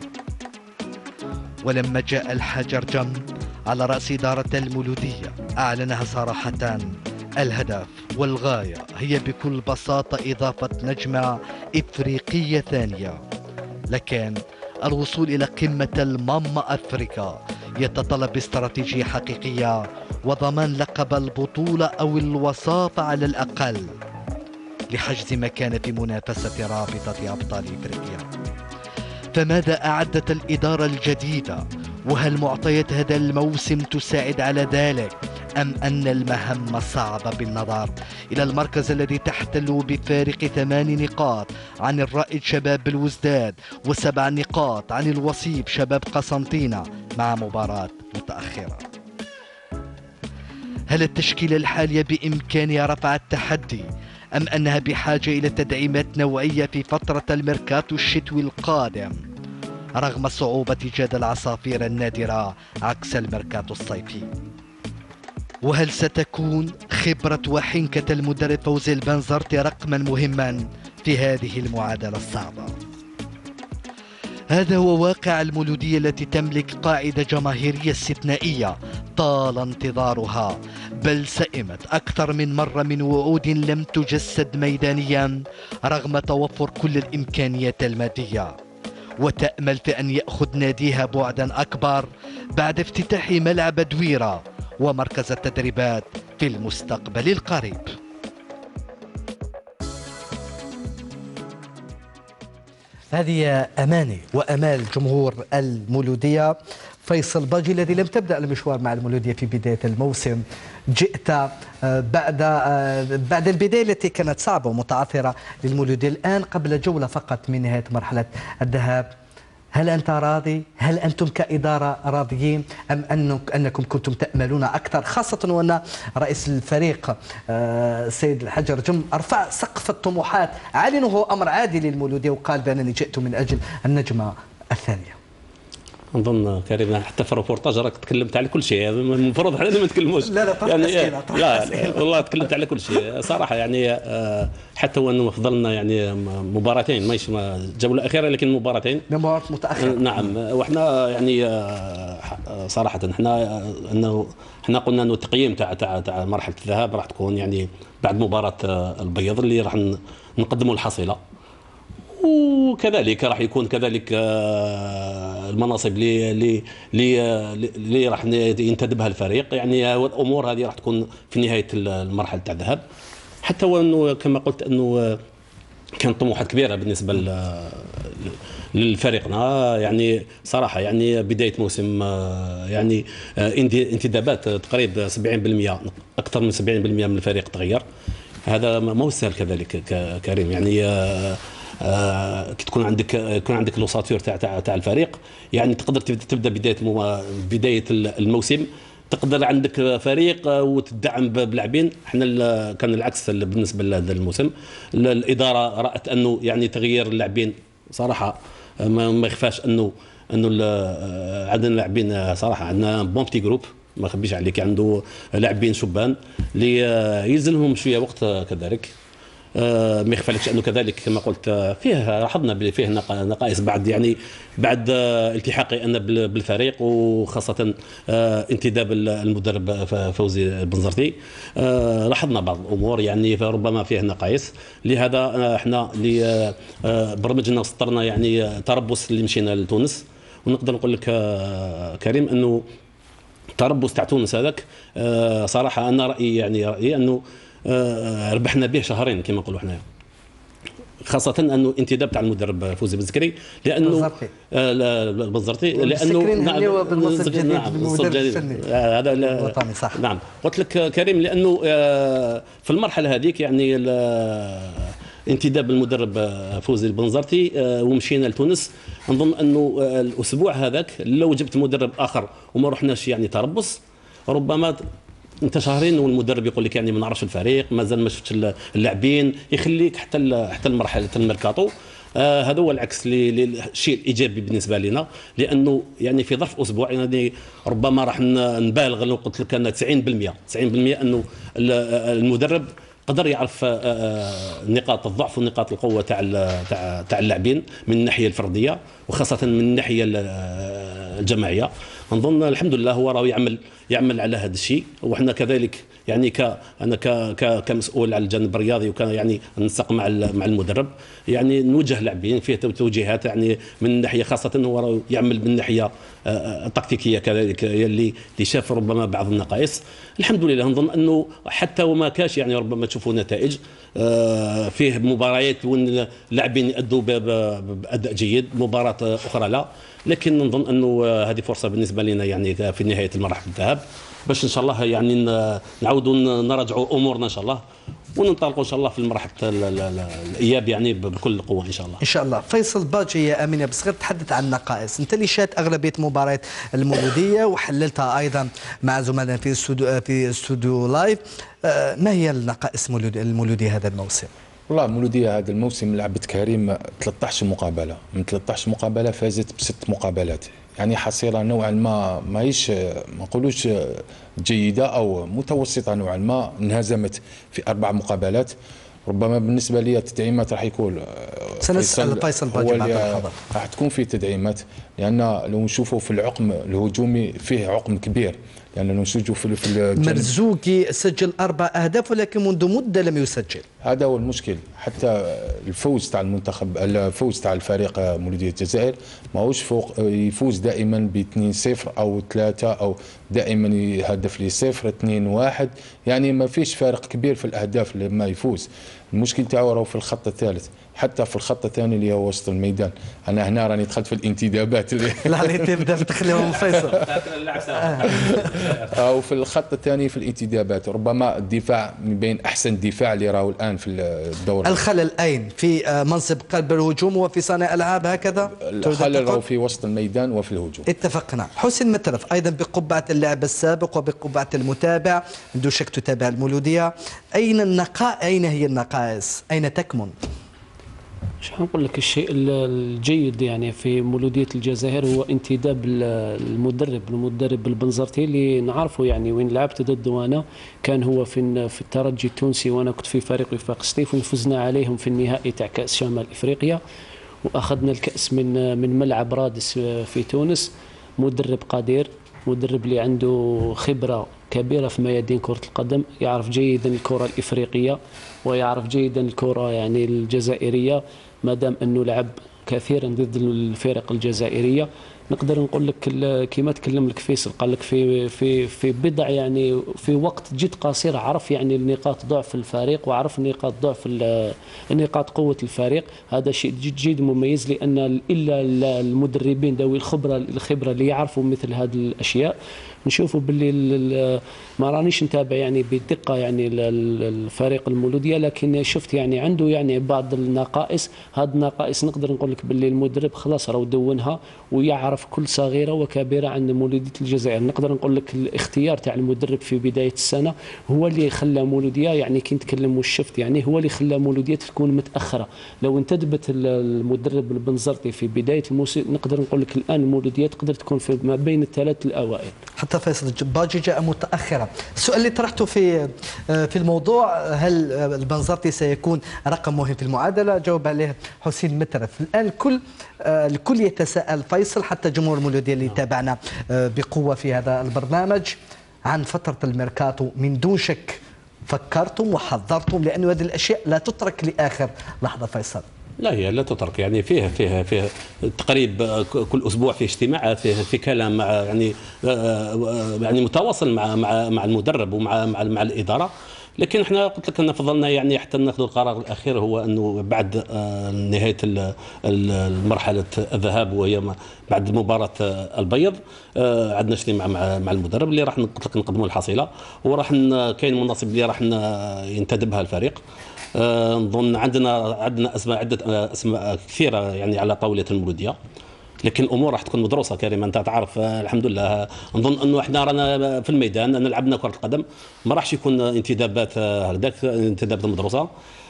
Speaker 7: ولما جاء الحجر جم على رأس إدارة المولودية أعلنها صراحة، الهدف والغاية هي بكل بساطة إضافة نجمة إفريقية ثانية، لكن الوصول إلى قمة الماما أفريقيا يتطلب استراتيجية حقيقية وضمان لقب البطولة أو الوصافة على الأقل لحجز مكان في منافسة رابطة أبطال إفريقيا. فماذا أعدت الإدارة الجديدة؟ وهل معطيات هذا الموسم تساعد على ذلك؟ أم أن المهمة صعبة بالنظر إلى المركز الذي تحتل بفارق ثمان نقاط عن الرائد شباب الوزداد وسبع نقاط عن الوصيب شباب قسنطينة مع مباراة متأخرة؟ هل التشكيلة الحالية بإمكانها رفع التحدي أم أنها بحاجة إلى تدعيمات نوعية في فترة الميركاتو الشتوي القادم رغم صعوبة جاد العصافير النادرة عكس الميركاتو الصيفي؟ وهل ستكون خبرة وحنكة المدرب فوزي البنزرتي رقما مهما في هذه المعادلة الصعبة؟ هذا هو واقع المولودية التي تملك قاعدة جماهيرية استثنائية طال انتظارها، بل سئمت أكثر من مرة من وعود لم تجسد ميدانيا رغم توفر كل الإمكانيات المادية، وتأمل في أن يأخذ ناديها بعدا أكبر بعد افتتاح ملعب دويرة ومركز التدريبات في المستقبل القريب.
Speaker 1: هذه أماني وأمال جمهور المولودية. فيصل باجي الذي لم تبدأ المشوار مع المولودية في بداية الموسم، جئت بعد بعد البداية التي كانت صعبة ومتعثرة للمولودية، الآن قبل جولة فقط من نهاية مرحلة الذهاب. هل أنت راضي؟ هل أنتم كإدارة راضيين أم أنك أنكم كنتم تأملون أكثر، خاصة وأن رئيس الفريق سيد الحجر جم أرفع سقف الطموحات، علنه هو أمر عادي للمولودية وقال بأنني جئت من أجل النجمة الثانية.
Speaker 5: نظن كريم حتى في الروبورتاج راك تكلمت على كل شيء، المفروض حنا ما نتكلموش.
Speaker 1: لا لا
Speaker 5: يعني
Speaker 1: أسئلة
Speaker 5: لا, لا والله تكلمت على كل شيء صراحه. يعني حتى وانه فضلنا يعني مباراتين ماشي الجوله الاخيره لكن مباراتين
Speaker 1: مباراه متاخره.
Speaker 5: نعم وحنا يعني صراحه احنا انه احنا قلنا انه التقييم تاع تاع تاع مرحله الذهاب راح تكون يعني بعد مباراه البيض اللي راح نقدموا الحصيله، وكذلك راح يكون كذلك المناصب اللي اللي اللي راح ينتدبها الفريق. يعني الامور هذه راح تكون في نهايه المرحله تاع الذهاب. حتى وانه كما قلت انه كان طموحات كبيره بالنسبه للفريقنا. يعني صراحه يعني بدايه موسم يعني انتدابات تقريبا سبعين بالمئة اكثر من سبعين بالمئة من الفريق تغير. هذا ما هو سهل كذلك كريم. يعني آه كي تكون عندك يكون عندك لوساتور تاع تاع تاع الفريق، يعني تقدر تبدا بدايه بدايه الموسم تقدر عندك فريق وتدعم بلاعبين. احنا كان العكس بالنسبه لهذا الموسم. الاداره رات انه يعني تغيير اللاعبين صراحه ما يخفاش انه انه عندنا لاعبين صراحه عندنا بون بتي جروب ما نخبيش عليك، عنده لاعبين شبان اللي يلزمهم شويه وقت كذلك. آه ما يخفالكش انه كذلك كما قلت فيه لاحظنا فيه نقائص بعد يعني بعد آه التحاقي انا بالفريق، وخاصه آه انتداب المدرب فوزي البنزرتي. آه لاحظنا بعض الامور يعني فربما فيه نقائص. لهذا آه احنا اللي آه برمجنا وسطرنا يعني تربص اللي مشينا لتونس. ونقدر نقول لك آه كريم انه التربص تاع تونس هذاك آه صراحه انا رايي يعني رايي انه آه ربحنا به شهرين كما نقولوا حنايا، خاصة انه انتداب تاع المدرب فوزي بنزكري لانه البنزرتي آه لانه
Speaker 1: نعم
Speaker 5: نعم هذا
Speaker 1: الوطني صح.
Speaker 5: نعم قلت لك كريم لانه آه في المرحلة هذيك يعني انتداب المدرب فوزي البنزرتي آه ومشينا لتونس. نظن انه آه الاسبوع هذاك لو جبت مدرب اخر وما رحناش يعني تربص ربما انت شهرين والمدرب يقول لك يعني ما نعرفش الفريق مازال ما شفتش اللاعبين، يخليك حتى حتى المرحله الميركاتو. آه هذا هو العكس للشيء الايجابي بالنسبه لنا، لانه يعني في ظرف اسبوع يعني ربما راح نبالغ لو قلت لك ان تسعين بالمئة تسعين بالمئة انه المدرب قدر يعرف نقاط الضعف ونقاط القوه تاع تاع تاع اللاعبين من الناحيه الفرديه وخاصه من الناحيه الجماعيه. نظن الحمد لله هو راه يعمل يعمل على هذا الشيء، وحنا كذلك يعني ك انا ك ك كمسؤول على الجانب الرياضي وكان يعني ننسق مع مع المدرب يعني نوجه لاعبين فيه توجيهات يعني من الناحيه خاصه هو راه يعمل من الناحيه التكتيكيه كذلك اللي اللي شاف ربما بعض النقائص. الحمد لله نظن انه حتى وما كاش يعني ربما تشوفوا نتائج فيه مباريات وين اللاعبين يأدوا باداء جيد، مباراه اخرى لا، لكن نظن انه هذه فرصه بالنسبه لنا يعني في نهايه المرحله الذهاب باش ان شاء الله يعني نعاودوا نراجعوا امورنا ان شاء الله وننطلقوا ان شاء الله في المرحله الاياب يعني بكل قوه ان شاء الله.
Speaker 1: ان شاء الله. فيصل باجي يا امين بس غير تحدث عن النقائص، انت اللي شات اغلبيه مباريات المولوديه وحللتها ايضا مع زملائنا في استوديو في استوديو لايف، ما هي النقائص المولوديه هذا الموسم؟
Speaker 3: والله المولوديه هذا الموسم لعبت كريم ثلاثة عشر مقابله، من ثلاثة عشر مقابله فازت بست مقابلات، يعني حصيله نوعا ما ماهيش ما نقولوش جيده او متوسطه نوعا ما، انهزمت في اربع مقابلات. ربما بالنسبه لي التدعيمات راح يكون
Speaker 1: سنسال فيصل باجي بعد الخبر
Speaker 3: راح تكون في تدعيمات، لان لو نشوفوا في العقم الهجومي فيه عقم كبير، لان يعني نشوفوا في في
Speaker 1: مرزوقي سجل اربع اهداف ولكن منذ مده لم يسجل،
Speaker 3: هذا هو المشكل. حتى الفوز تاع المنتخب الفوز تاع الفريق مولوديه الجزائر ماهوش فوق يفوز دائما ب اثنين صفر او ثلاثة او دائما يهدف لي صفر اثنين واحد، يعني ما فيش فارق كبير في الاهداف لما يفوز. المشكل تاعو راهو في الخط الثالث، حتى في الخط الثاني اللي هو وسط الميدان. انا هنا راني دخلت في الانتدابات اللي
Speaker 1: لا تبدا تخليهم فيصل.
Speaker 3: او في الخط الثاني في الانتدابات، ربما الدفاع من بين احسن دفاع اللي راهو الان في الدوري.
Speaker 1: الخلل اين؟ في منصب قلب الهجوم وفي صانع العاب هكذا؟
Speaker 3: الخلل راهو في وسط الميدان وفي الهجوم.
Speaker 1: اتفقنا. حسين مترف ايضا بقبعه اللاعب السابق وبقبعه المتابع، بدون شك تتابع المولوديه، اين النقاء اين هي النقائص؟ اين تكمن؟
Speaker 4: مش حنقول لك الشيء الجيد يعني في مولودية الجزائر هو انتداب المدرب المدرب البنزرتي اللي نعرفه، يعني وين لعبت ضده انا كان هو في في الترجي التونسي وانا كنت في فريق وفاق سطيف، وفزنا عليهم في النهائي تاع كأس شمال افريقيا واخذنا الكأس من من ملعب رادس في تونس. مدرب قدير، مدرب اللي عنده خبرة كبيرة في ميادين كرة القدم، يعرف جيدا الكرة الإفريقية ويعرف جيدا الكرة يعني الجزائرية، ما دام أنه لعب كثيرا ضد الفرق الجزائرية. نقدر نقول لك كما تكلم لك فيصل، قال لك في في في بضع يعني في وقت جد قصير عرف يعني نقاط ضعف الفريق وعرف نقاط ضعف نقاط قوة الفريق. هذا شيء جد جد مميز، لأن إلا المدربين ذوي الخبرة الخبرة اللي يعرفوا مثل هذه الأشياء. نشوفوا باللي ما رانيش نتابع يعني بدقة يعني الفريق المولودية، لكن شفت يعني عنده يعني بعض النقائص. هذه النقائص نقدر نقول لك باللي المدرب خلاص راهو دونها ويعرف كل صغيرة وكبيرة عند مولودية الجزائر. نقدر نقول لك الاختيار تاع المدرب في بداية السنة هو اللي خلى مولودية يعني كي نتكلم وشفت يعني هو اللي خلى مولودية تكون متأخرة. لو انتدبت المدرب البنزرتي في بداية الموسم نقدر نقول لك الآن المولودية تقدر تكون في ما بين الثلاث الأوائل.
Speaker 1: حتى فيصل باجي جاء متأخرا. السؤال اللي طرحته في في الموضوع، هل البنزرتي سيكون رقم مهم في المعادلة؟ جاوب عليه حسين مترف. الآن الكل الكل يتساءل فيصل، حتى جمهور المولودية اللي تابعنا بقوة في هذا البرنامج، عن فترة الميركاتو. من دون شك فكرتم وحضرتم، لأن هذه الأشياء لا تترك لآخر لحظة. فيصل
Speaker 5: لا هي لا تترك، يعني فيه فيه فيه تقريب كل اسبوع في اجتماعات، في في كلام مع يعني يعني متواصل مع مع مع المدرب ومع مع, مع الاداره. لكن احنا قلت لك ان فضلنا يعني حتى ناخذ القرار الاخير، هو انه بعد نهايه مرحله الذهاب وهي بعد مباراه البيض عندنا اجتماع مع مع المدرب اللي راح قلت لك نقدموا الحصيله، وراح كاين مناصب اللي راح ينتدبها الفريق. نظن عندنا عندنا اسماء عده اسماء كثيره يعني على طاوله المولوديه، لكن الامور راح تكون مدروسه. كريم انت تعرف الحمد لله، نظن انه احنا رانا في الميدان، أن لعبنا كره القدم، ما راحش يكون انتدابات هكذاك، انتدابات مدروسه.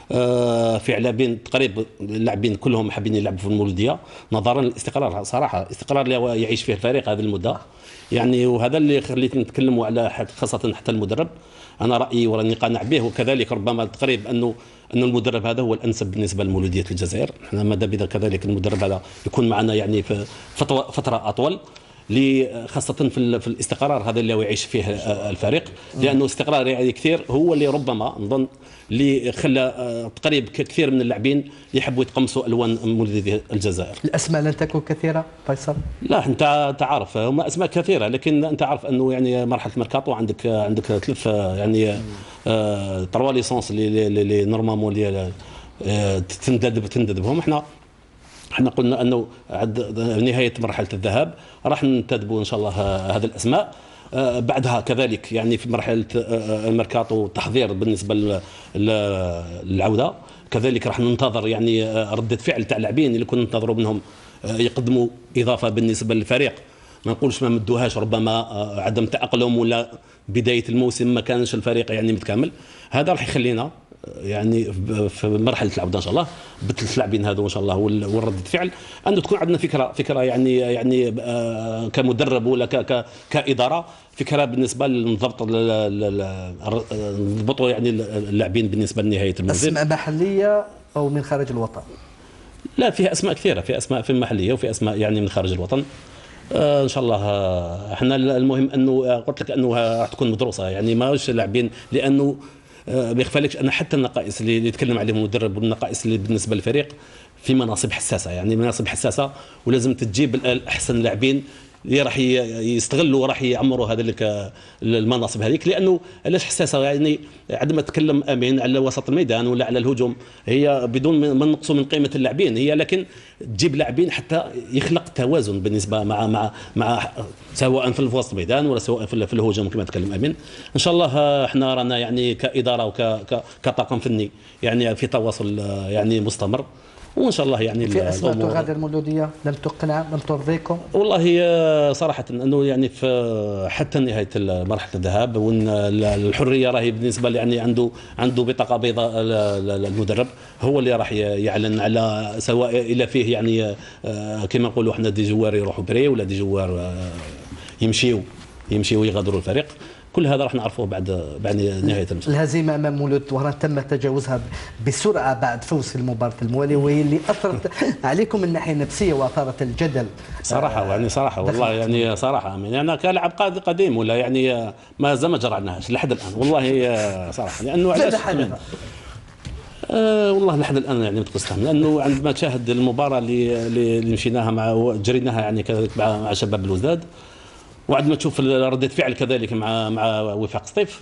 Speaker 5: في لاعبين تقريبا اللاعبين كلهم حابين يلعبوا في المولوديه، نظرا للاستقرار صراحه، الاستقرار اللي يعيش فيه الفريق هذه المده يعني، وهذا اللي خليتني نتكلموا على خاصه حتى المدرب. انا رايي وراني قانع به، وكذلك ربما تقريب انه انه المدرب هذا هو الانسب بالنسبه لمولوديه الجزائر. احنا ماذا بذا كذلك المدرب هذا يكون معنا يعني في فتره فتره اطول، خاصه في في الاستقرار هذا اللي يعيش فيه الفريق، لانه استقرار يعني كثير هو اللي ربما نظن اللي خلى تقريب كثير من اللاعبين يحبوا يتقمصوا الوان مولوديه الجزائر.
Speaker 1: الاسماء لن تكون كثيره فيصل؟
Speaker 5: لا انت انت عارف هم اسماء كثيره، لكن انت عارف انه يعني مرحله الميركاتو عندك عندك ثلاث يعني تروا ليسونس اللي اللي نورمالمون اللي تندب تندبهم. احنا احنا قلنا انه عند نهايه مرحله الذهاب راح ننتدبوا ان شاء الله هذه الاسماء. بعدها كذلك يعني في مرحله الميركاتو تحضير بالنسبه للعوده، كذلك راح ننتظر يعني رده فعل تاع اللاعبين اللي كنا ننتظروا منهم يقدموا اضافه بالنسبه للفريق. ما نقولش ما مدوهاش، ربما عدم تاقلم ولا بدايه الموسم ما كانش الفريق يعني متكامل. هذا راح يخلينا يعني في مرحله العوده ان شاء الله بالثلاث لاعبين هذو ان شاء الله والرده فعل انه تكون عندنا فكره فكره يعني يعني كمدرب ولا كاداره، فكره بالنسبه للضبط نضبطوا يعني اللاعبين بالنسبه لنهايه الموسم.
Speaker 1: اسماء محليه او من خارج الوطن؟
Speaker 5: لا فيها اسماء كثيره، في اسماء في المحليه وفي اسماء يعني من خارج الوطن. آه ان شاء الله. آه احنا المهم انه قلت لك انه راح تكون مدروسه، يعني ماهوش لاعبين، لانه آه ما يخفالكش ان حتى النقائص اللي يتكلم عليهم المدرب والنقائص اللي بالنسبه للفريق في مناصب حساسه، يعني مناصب حساسه ولازم تجيب الاحسن لاعبين اللي راح يستغلوا وراح يعمروا هذيك المناصب هذيك، لانه علاش حساسه يعني عندما تكلم امين على وسط الميدان ولا على الهجوم، هي بدون ما نقصوا من قيمه اللاعبين، هي لكن تجيب لاعبين حتى يخلق توازن بالنسبه مع مع مع سواء في وسط الميدان ولا سواء في الهجوم كما تكلم امين. ان شاء الله احنا رانا يعني كاداره وكطاقم فني يعني في تواصل يعني مستمر، وان شاء الله يعني
Speaker 1: في اسماء تغادر المولوديه لم تقنع لم ترضيكم؟
Speaker 5: والله صراحه انه يعني في حتى نهايه مرحله الذهاب، وان الحريه راهي بالنسبه لي يعني عنده عنده بطاقه بيضاء المدرب هو اللي راح يعلن على سواء الى فيه يعني كما نقولوا احنا دي جوار يروحوا بري ولا دي جوار يمشيوا يمشيوا يغادروا الفريق. كل هذا راح نعرفوه بعد بعد نهايه الموسم.
Speaker 1: الهزيمه امام مولود وهران تم تجاوزها بسرعه بعد فوز في المباراه المواليه، وهي اللي اثرت عليكم من الناحيه النفسيه واثارت الجدل.
Speaker 5: صراحه يعني صراحه والله يعني صراحه يعني انا كلاعب قديم ولا يعني ما زال ما جرعناش لحد الان والله صراحه، لانه علاش آه والله لحد الان يعني متقصتهم، لانه عندما تشاهد المباراه اللي اللي مشيناها مع جريناها يعني كذلك مع شباب الوزداد، وعندما تشوف ردة فعل كذلك مع مع وفاق سطيف،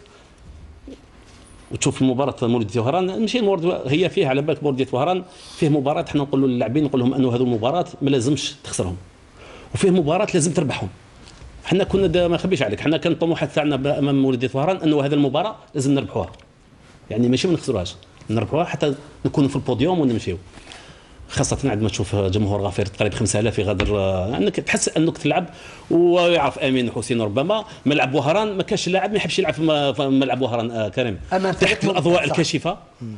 Speaker 5: وتشوف المباراة مولودية وهران، ماشي هي فيها على بالك مولودية وهران فيه مباراة حنا نقولوا للاعبين نقول لهم انه هذو المباراة ما لازمش تخسرهم، وفيه مباراة لازم تربحهم. حنا كنا ما نخبيش عليك، حنا كان الطموحات تاعنا امام مولودية وهران انه هذه المباراة لازم نربحوها، يعني ماشي ما نخسروهاش، نربحوها حتى نكونوا في البوديوم ونمشيو. خاصة عندما تشوف جمهور غفير تقريبا خمسة آلاف يغادر، انك تحس انك تلعب، ويعرف امين حسين ربما ملعب وهران ما كاش لاعب ما يحبش يلعب في ملعب وهران كريم تحت الاضواء الكاشفه.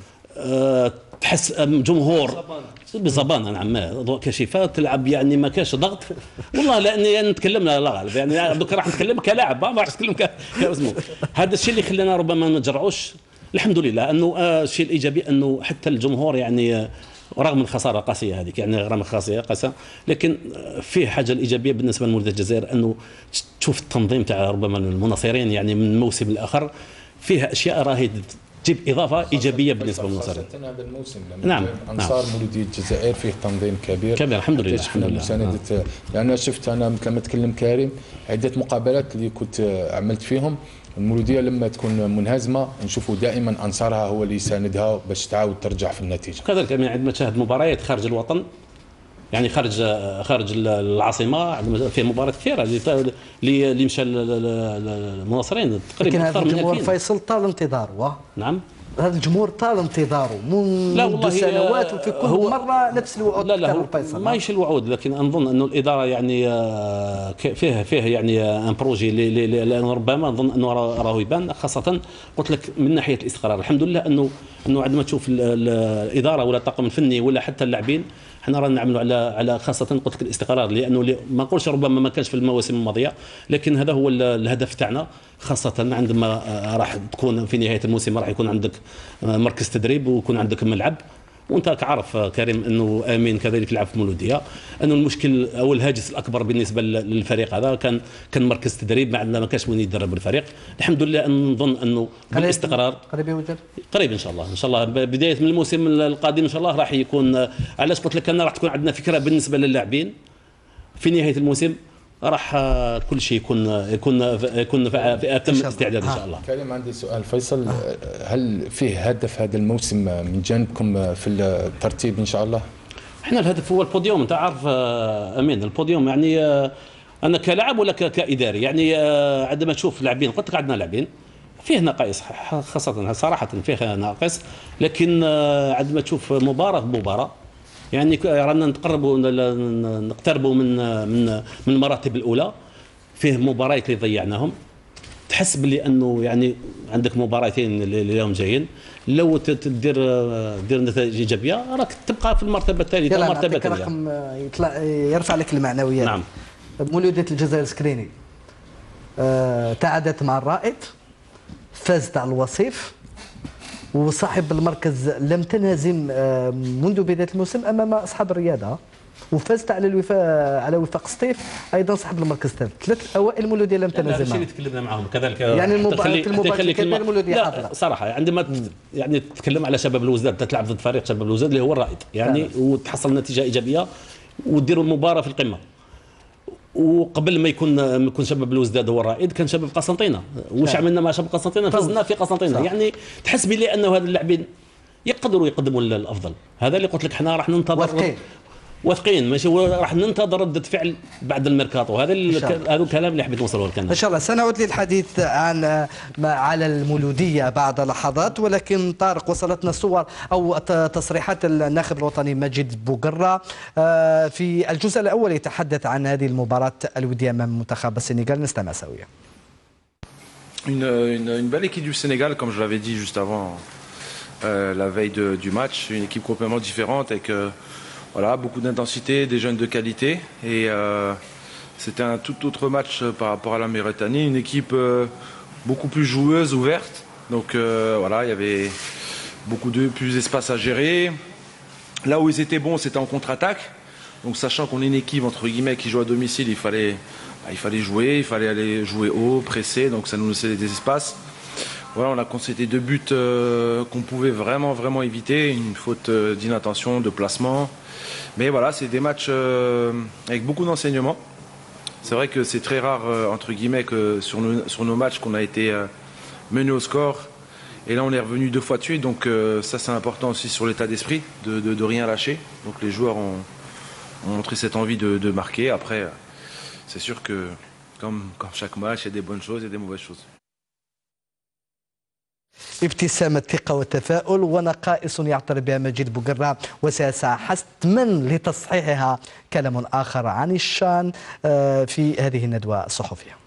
Speaker 5: أه تحس جمهور بزبان نعم اضواء كاشفه تلعب يعني ما كاش ضغط والله، لاني نتكلم لا غالب يعني دوك راح نتكلم كلاعب ما راح نتكلم كاسمه. هذا الشيء اللي خلانا ربما ما نجرعوش الحمد لله، انه الشيء الايجابي انه حتى الجمهور يعني رغم الخساره القاسيه هذيك يعني رغم الخساره قاسيه، لكن فيه حاجه الايجابيه بالنسبه لمولوديه الجزائر انه تشوف التنظيم تاع ربما المناصرين يعني من موسم لاخر فيها اشياء راهي تجيب اضافه ايجابيه بالنسبه للمناصرين.
Speaker 3: هذا الموسم
Speaker 5: نعم
Speaker 3: انصار
Speaker 5: نعم.
Speaker 3: مولوديه الجزائر فيه تنظيم كبير
Speaker 5: كبير الحمد لله الحمد لله.
Speaker 3: مسانده آه. لان شفت انا كما تكلم كريم عده مقابلات اللي كنت عملت فيهم، المولوديه لما تكون منهزمه نشوفوا دائما انصارها هو اللي يساندها باش تعاود ترجع في النتيجه.
Speaker 5: كذلك يعني عندما تشاهد مباريات خارج الوطن يعني خارج خارج العاصمه في مباراه كثيره اللي اللي مشى المناصرين تقريبا
Speaker 1: اكثر من الجمهور فيصل طال انتظاره.
Speaker 5: نعم
Speaker 1: هذا الجمهور طال انتظاره منذ سنوات وفي كل مره نفس الوعود.
Speaker 5: لا لا هو ما يش الوعود، لكن نظن انه الاداره يعني فيه فيه يعني ان بروجي اللي ربما نظن انه راهو يبان، خاصه قلت لك من ناحيه الاستقرار. الحمد لله انه انه عندما تشوف الاداره ولا الطاقم الفني ولا حتى اللاعبين احنا رانا نعملوا على على خاصه قلت لك الاستقرار، لانه ما نقولش ربما ما كانش في المواسم الماضيه، لكن هذا هو الهدف تاعنا، خاصه عندما راح تكون في نهايه الموسم راح يكون عندك مركز تدريب ويكون عندك ملعب. وانت كعارف كريم انه امين كذلك لعب في مولوديه، انه المشكل او الهاجس الاكبر بالنسبه للفريق هذا كان كان مركز تدريب، ما عندنا ما كانش وين يدرب الفريق. الحمد لله نظن انه بالاستقرار
Speaker 1: قريب يوجد
Speaker 5: قريب ان شاء الله ان شاء الله بدايه من الموسم القادم ان شاء الله راح يكون. علاش قلت لك انا راح تكون عندنا فكره بالنسبه للاعبين في نهايه الموسم، راح كل شيء يكون يكون يكون في اتم استعداد ان شاء الله.
Speaker 3: كريم عندي سؤال فيصل، هل فيه هدف هذا الموسم من جانبكم في الترتيب ان شاء الله؟
Speaker 5: احنا الهدف هو البوديوم، انت عارف امين البوديوم يعني انا كلاعب ولا كاداري يعني عندما تشوف لاعبين قلت لك عندنا لاعبين فيه نقائص خاصه صراحه فيه ناقص، لكن عندما تشوف مباراه بمباراه يعني رانا نتقربوا نقتربوا من من من المراتب الاولى. فيه مباريات اللي ضيعناهم، تحس باللي انه يعني عندك مباراتين اليوم جايين لو تدير دير نتائج ايجابيه راك تبقى في المرتبه الثالثه المرتبه الثانيه
Speaker 1: رقم يطلع يرفع لك المعنويات.
Speaker 5: نعم.
Speaker 1: مولوديه الجزائر سكريني أه تعادلت مع الرائد، فازت على الوصيف، وصاحب المركز لم تنهزم منذ بدايه الموسم امام اصحاب الرياضه، وفازت على الوفاء على وفاق سطيف ايضا صاحب المركز الثالث. ثلاث اوائل المولوديه لم تنهزم.
Speaker 5: هذا الشيء اللي تكلمنا معهم كذلك
Speaker 1: يعني المباراه الكبيره المولوديه حاضره
Speaker 5: صراحه. عندما يعني تتكلم على شباب الوزداد تلعب ضد فريق شباب الوزداد اللي هو الرائد يعني فعلا. وتحصل نتيجه ايجابيه وتديروا المباراه في القمه، وقبل ما يكون ما يكون شباب الوزداد هو الرائد كان شباب قسنطينه. واش عملنا مع شباب قسنطينه؟ فزنا في قسنطينه. يعني تحس بلي انه هاد اللاعبين يقدروا يقدموا الافضل. هذا اللي قلت لك حنا راح ننتظر واثقين واثقين ماشي راح ننتظر ردة فعل بعد الميركاتو. هذا هذا الكلام اللي حبيت نوصله لك.
Speaker 1: ان شاء الله سنعود للحديث عن ما على المولوديه بعد لحظات، ولكن طارق وصلتنا صور او تصريحات الناخب الوطني مجيد بوقرة في الجزء الاول يتحدث عن هذه المباراه الوديه امام منتخب السنغال. نستمع سويا.
Speaker 8: Une, une, une belle équipe du Sénégal, comme je l'avais dit juste avant euh, la veille de, du match, une équipe complètement différente avec euh, voilà, beaucoup d'intensité, des jeunes de qualité. Et euh, c'était un tout autre match par rapport à la Mauritanie, une équipe euh, beaucoup plus joueuse, ouverte. Donc euh, voilà, il y avait beaucoup de plus d'espace à gérer. Là où ils étaient bons, c'était en contre-attaque. Donc sachant qu'on est une équipe entre guillemets qui joue à domicile, il fallait, bah, il fallait jouer, il fallait aller jouer haut, presser. Donc ça nous laissait des espaces. Voilà, on a concédé deux buts euh, qu'on pouvait vraiment vraiment éviter, une faute euh, d'inattention, de placement. Mais voilà, c'est des matchs euh, avec beaucoup d'enseignements. C'est vrai que c'est très rare, euh, entre guillemets, que sur nos, sur nos matchs qu'on a été euh, mené au score. Et là, on est revenu deux fois dessus. Donc euh, ça, c'est important aussi sur l'état d'esprit, de, de, de rien lâcher. Donc les joueurs ont, ont montré cette envie de, de marquer. Après, c'est sûr que, comme, comme chaque match, il y a des bonnes choses et des mauvaises choses.
Speaker 1: ابتسامة ثقة وتفاؤل ونقائص يعترف بها مجيد بوقرة، وسيسعى حتما لتصحيحها. كلام آخر عن الشان في هذه الندوة الصحفية.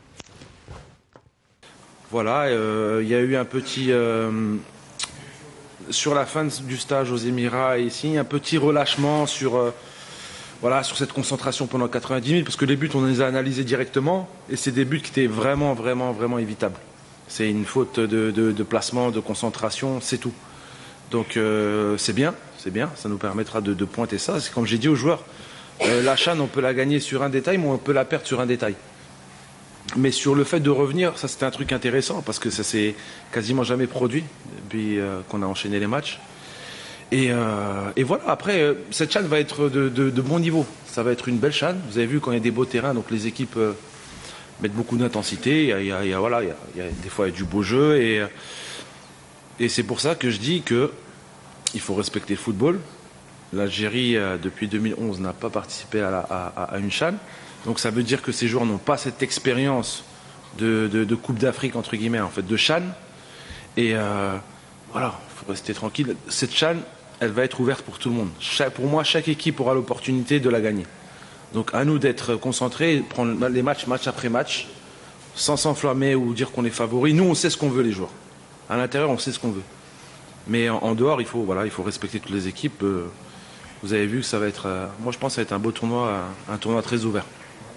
Speaker 8: Voilà, euh, il y a eu un petit euh, sur la fin du stage aux Émirats ici, un petit relâchement sur euh, voilà sur cette concentration pendant quatre-vingt-dix minutes, parce que les buts on les a analysés directement et c'est des buts qui étaient vraiment vraiment vraiment évitables. C'est une faute de, de, de placement, de concentration, c'est tout. Donc euh, c'est bien, c'est bien, ça nous permettra de, de pointer ça. C'est comme j'ai dit aux joueurs, euh, la CHAN on peut la gagner sur un détail, mais on peut la perdre sur un détail. Mais sur le fait de revenir, ça c'était un truc intéressant parce que ça s'est quasiment jamais produit depuis euh, qu'on a enchaîné les matchs. Et, euh, et voilà, après, euh, cette CHAN va être de, de, de bon niveau. Ça va être une belle CHAN. Vous avez vu quand il y a des beaux terrains, donc les équipes euh, mettent beaucoup d'intensité. Il y a, il y a, il y a, voilà, il y a, il y a, des fois il y a du beau jeu. Et, et c'est pour ça que je dis qu'il faut respecter le football. L'Algérie, euh, depuis deux mille onze, n'a pas participé à, la, à, à une CHAN. Donc ça veut dire que ces joueurs n'ont pas cette expérience de, de, de Coupe d'Afrique, entre guillemets, en fait, de CHAN. Et euh, voilà, il faut rester tranquille. Cette CHAN, elle va être ouverte pour tout le monde. Chaque, pour moi, chaque équipe aura l'opportunité de la gagner. Donc à nous d'être concentrés, prendre les matchs, match après match, sans s'enflammer ou dire qu'on est favori. Nous, on sait ce qu'on veut, les joueurs. À l'intérieur, on sait ce qu'on veut. Mais en, en dehors, il faut, voilà, il faut respecter toutes les équipes. Euh, vous avez vu que ça va être... Euh, moi, je pense que ça va être un beau tournoi, un, un tournoi très ouvert.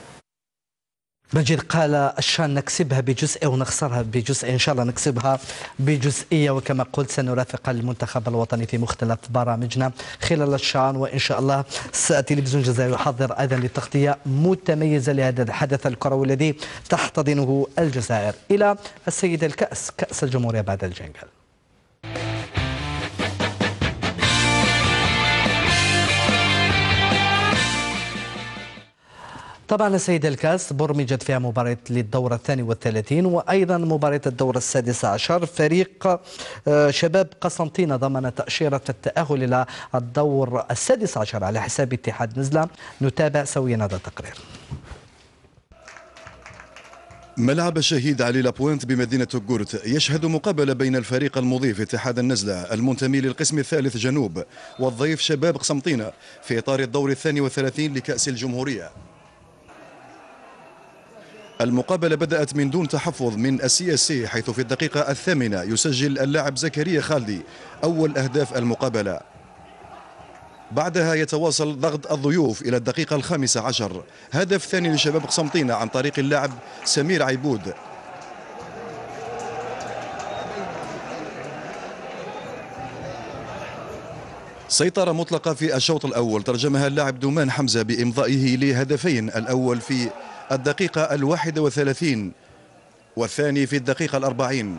Speaker 1: مجيد قال الشان نكسبها بجزء ونخسرها بجزء، إن شاء الله نكسبها بجزئية، وكما قلت سنرافق المنتخب الوطني في مختلف برامجنا خلال الشان، وإن شاء الله التلفزيون الجزائري يحضر أيضا لتغطية متميزة لهذا الحدث الكروي الذي تحتضنه الجزائر. إلى السيدة الكأس، كأس الجمهورية بعد الجنجل. طبعا السيدة الكاس برمجت فيها مباراة للدورة الثاني والثلاثين وأيضا مباراة الدورة السادس عشر. فريق شباب قسنطينة ضمن تأشيرة التأهل إلى الدور السادس عشر على حساب اتحاد نزلة. نتابع سويا هذا التقرير.
Speaker 9: ملعب الشهيد علي لابوينت بمدينة توغورت يشهد مقابلة بين الفريق المضيف اتحاد النزلة المنتمي للقسم الثالث جنوب والضيف شباب قسنطينة في إطار الدور الثاني والثلاثين لكأس الجمهورية. المقابلة بدأت من دون تحفظ من السي اس سي، حيث في الدقيقة الثامنة يسجل اللاعب زكريا خالدي أول أهداف المقابلة. بعدها يتواصل ضغط الضيوف إلى الدقيقة الخامسة عشر، هدف ثاني لشباب قسنطينة عن طريق اللاعب سمير عيبود. سيطرة مطلقة في الشوط الأول ترجمها اللاعب دومان حمزة بإمضائه لهدفين، الأول في الدقيقة الواحدة وثلاثين والثاني في الدقيقة الأربعين.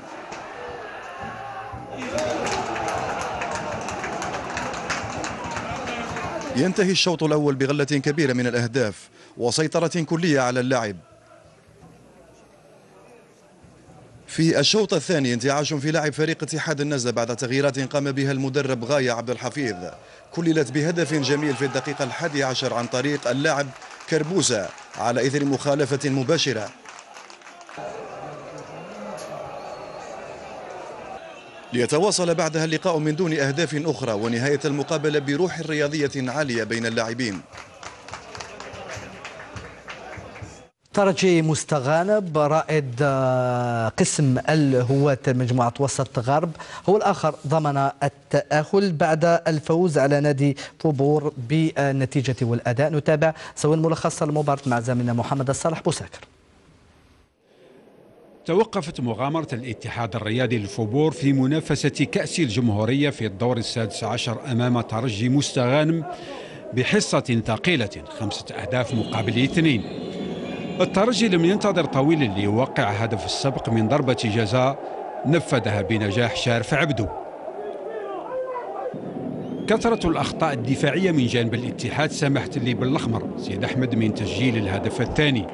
Speaker 9: ينتهي الشوط الأول بغلة كبيرة من الأهداف، وسيطرة كلية على اللعب. في الشوط الثاني انتعاش في لعب فريق اتحاد النزهة بعد تغييرات قام بها المدرب غاية عبد الحفيظ، كللت بهدف جميل في الدقيقة الحادية عشر عن طريق اللاعب كربوسة على إثر مخالفة مباشرة. ليتواصل بعدها اللقاء من دون أهداف أخرى ونهاية المقابلة بروح رياضية عالية بين اللاعبين.
Speaker 1: ترجي مستغانب رائد قسم الهواة مجموعة وسط غرب هو الآخر ضمن التأهل بعد الفوز على نادي طبور بالنتيجة والأداء. نتابع سوى ملخص المباراة مع زميلنا محمد الصالح بوساكر.
Speaker 10: توقفت مغامرة الاتحاد الرياضي للفبور في منافسة كأس الجمهورية في الدور السادس عشر أمام ترجي مستغانم بحصة ثقيلة خمسة أهداف مقابل اثنين. الترجي لم ينتظر طويلا ليوقع هدف السبق من ضربة جزاء نفذها بنجاح شارف عبدو. كثرة الأخطاء الدفاعية من جانب الاتحاد سمحت لي بالأحمر سيد أحمد من تسجيل الهدف الثاني.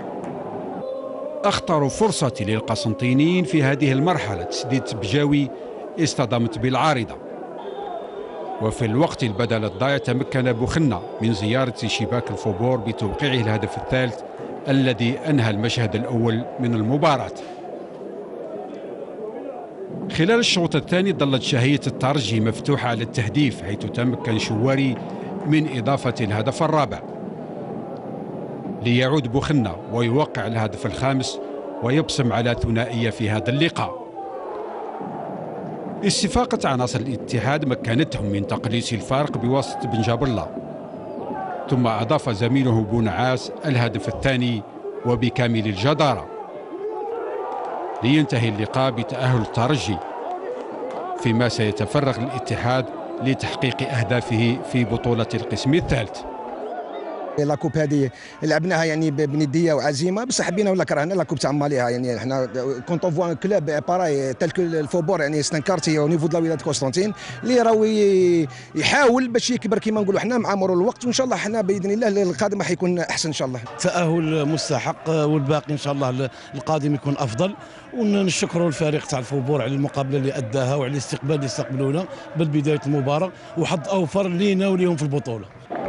Speaker 10: أخطر فرصة للقسنطينيين في هذه المرحلة تسديد بجاوي اصطدمت بالعارضة. وفي الوقت البدل الضائع تمكن بوخنا من زيارة شباك الفبور بتوقيعه الهدف الثالث الذي أنهى المشهد الأول من المباراة. خلال الشوط الثاني ظلت شهية الترجي مفتوحة على التهديف حيث تمكن شواري من إضافة الهدف الرابع ليعود بوخنا ويوقع الهدف الخامس ويبصم على ثنائية في هذا اللقاء. استفاقة عناصر الاتحاد مكنتهم من تقليص الفارق بواسطة بن جاب الله، ثم أضاف زميله بونعاس الهدف الثاني وبكامل الجدارة لينتهي اللقاء بتأهل الترجي، فيما سيتفرغ الاتحاد لتحقيق أهدافه في بطولة القسم الثالث.
Speaker 11: لاكوب هذه لعبناها يعني بنديه وعزيمه، بصح حبينا ولا كرهنا لاكوب تاع ماليها. يعني حنا كونت اون فوا كلوب باراي تال كو الفوبور يعني ستانكارتي او نيفو دو لا ولايه قسطنطين اللي راهو يحاول باش يكبر كما نقولوا حنا مع مرور الوقت، وان شاء الله حنا باذن الله القادم راح يكون احسن ان شاء الله.
Speaker 2: تاهل مستحق والباقي ان شاء الله القادم يكون افضل، ونشكروا الفريق تاع الفوبور على المقابله اللي اداها وعلى الاستقبال اللي استقبلونا بالبدايه المباراه، وحظ اوفر لينا وليهم في البطوله.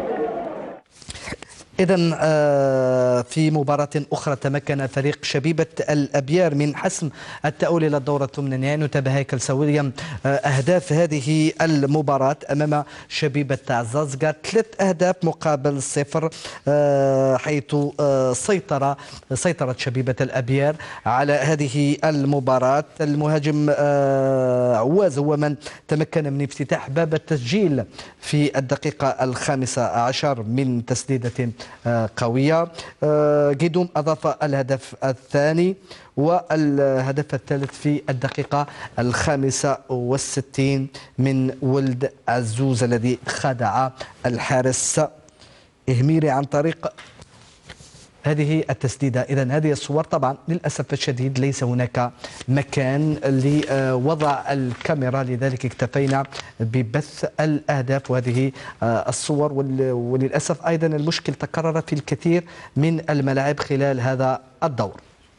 Speaker 1: إذن في مباراة أخرى تمكن فريق شبيبة الأبيار من حسم التأهل إلى الدورة الثمانية. نتابع هيكل سويا أهداف هذه المباراة أمام شبيبة عزازقة، ثلاث أهداف مقابل صفر، حيث سيطر سيطرت شبيبة الأبيار على هذه المباراة. المهاجم عواز هو من تمكن من افتتاح باب التسجيل في الدقيقة الخامسة عشر من تسديدة قوية. جيدوم أضاف الهدف الثاني والهدف الثالث في الدقيقة الخامسة والستين من ولد عزوز الذي خدع الحارس إهميري عن طريق هذه التسديدة. إذن هذه الصور طبعا للأسف الشديد ليس هناك مكان لوضع الكاميرا، لذلك اكتفينا ببث الأهداف وهذه الصور، وللأسف أيضا المشكل تكرر في الكثير من الملاعب خلال هذا الدور.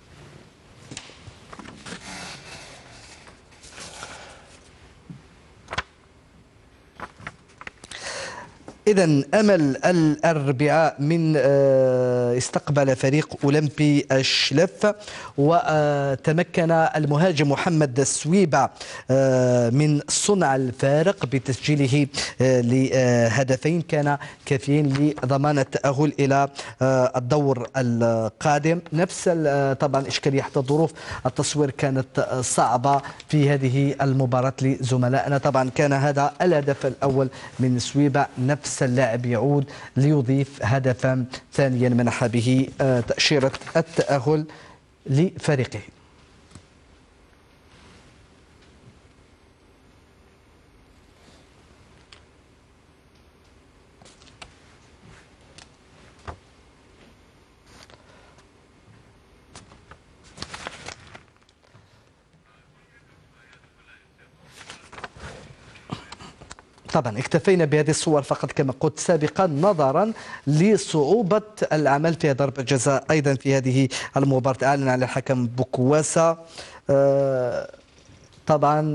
Speaker 1: إذن أمل الأربعاء من استقبل فريق أولمبي الشلف، وتمكن المهاجم محمد السويبع من صنع الفارق بتسجيله لهدفين كان كافيين لضمان التأهل إلى الدور القادم. نفس طبعا إشكالية حتى ظروف التصوير كانت صعبة في هذه المباراة لزملائنا. طبعا كان هذا الهدف الأول من سويبع، نفس اللاعب يعود ليضيف هدفا ثانيا منح به تأشيرة التأهل لفريقه. طبعا اكتفينا بهذه الصور فقط كما قلت سابقا نظرا لصعوبة العمل في ضربة جزاء أيضا في هذه المباراة. أعلن على الحكم بوكواسا آه طبعا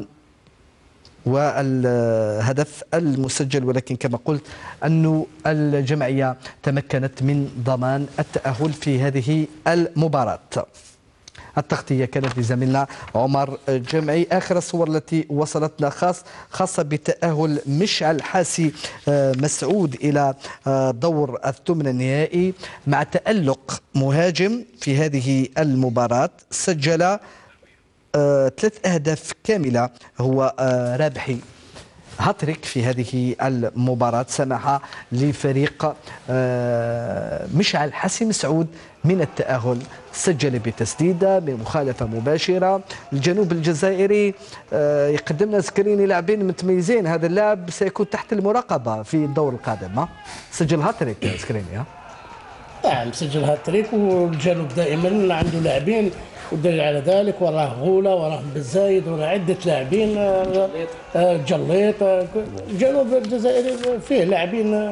Speaker 1: والهدف المسجل، ولكن كما قلت أن الجمعية تمكنت من ضمان التأهل في هذه المباراة. التغطية كانت لزميلنا عمر جمعي. آخر الصور التي وصلتنا خاص خاصة بتأهل مشعل حاسي مسعود إلى دور الثمن النهائي مع تألق مهاجم في هذه المباراة. سجل ثلاث أهداف كاملة، هو رابحي هاتريك في هذه المباراة، سمح لفريق مشعل حاسي مسعود من التأهل. سجل بتسديدة بمخالفة مباشرة. الجنوب الجزائري يقدم لنا سكريني لاعبين متميزين، هذا اللاعب سيكون تحت المراقبة في الدور القادم. سجل هاتريك سكريني.
Speaker 2: نعم سجل هاتريك، والجنوب دائما عنده لاعبين والدليل على ذلك وراه غوله وراه بزايد وراه عده لاعبين جليط. الجنوب الجزائري فيه لاعبين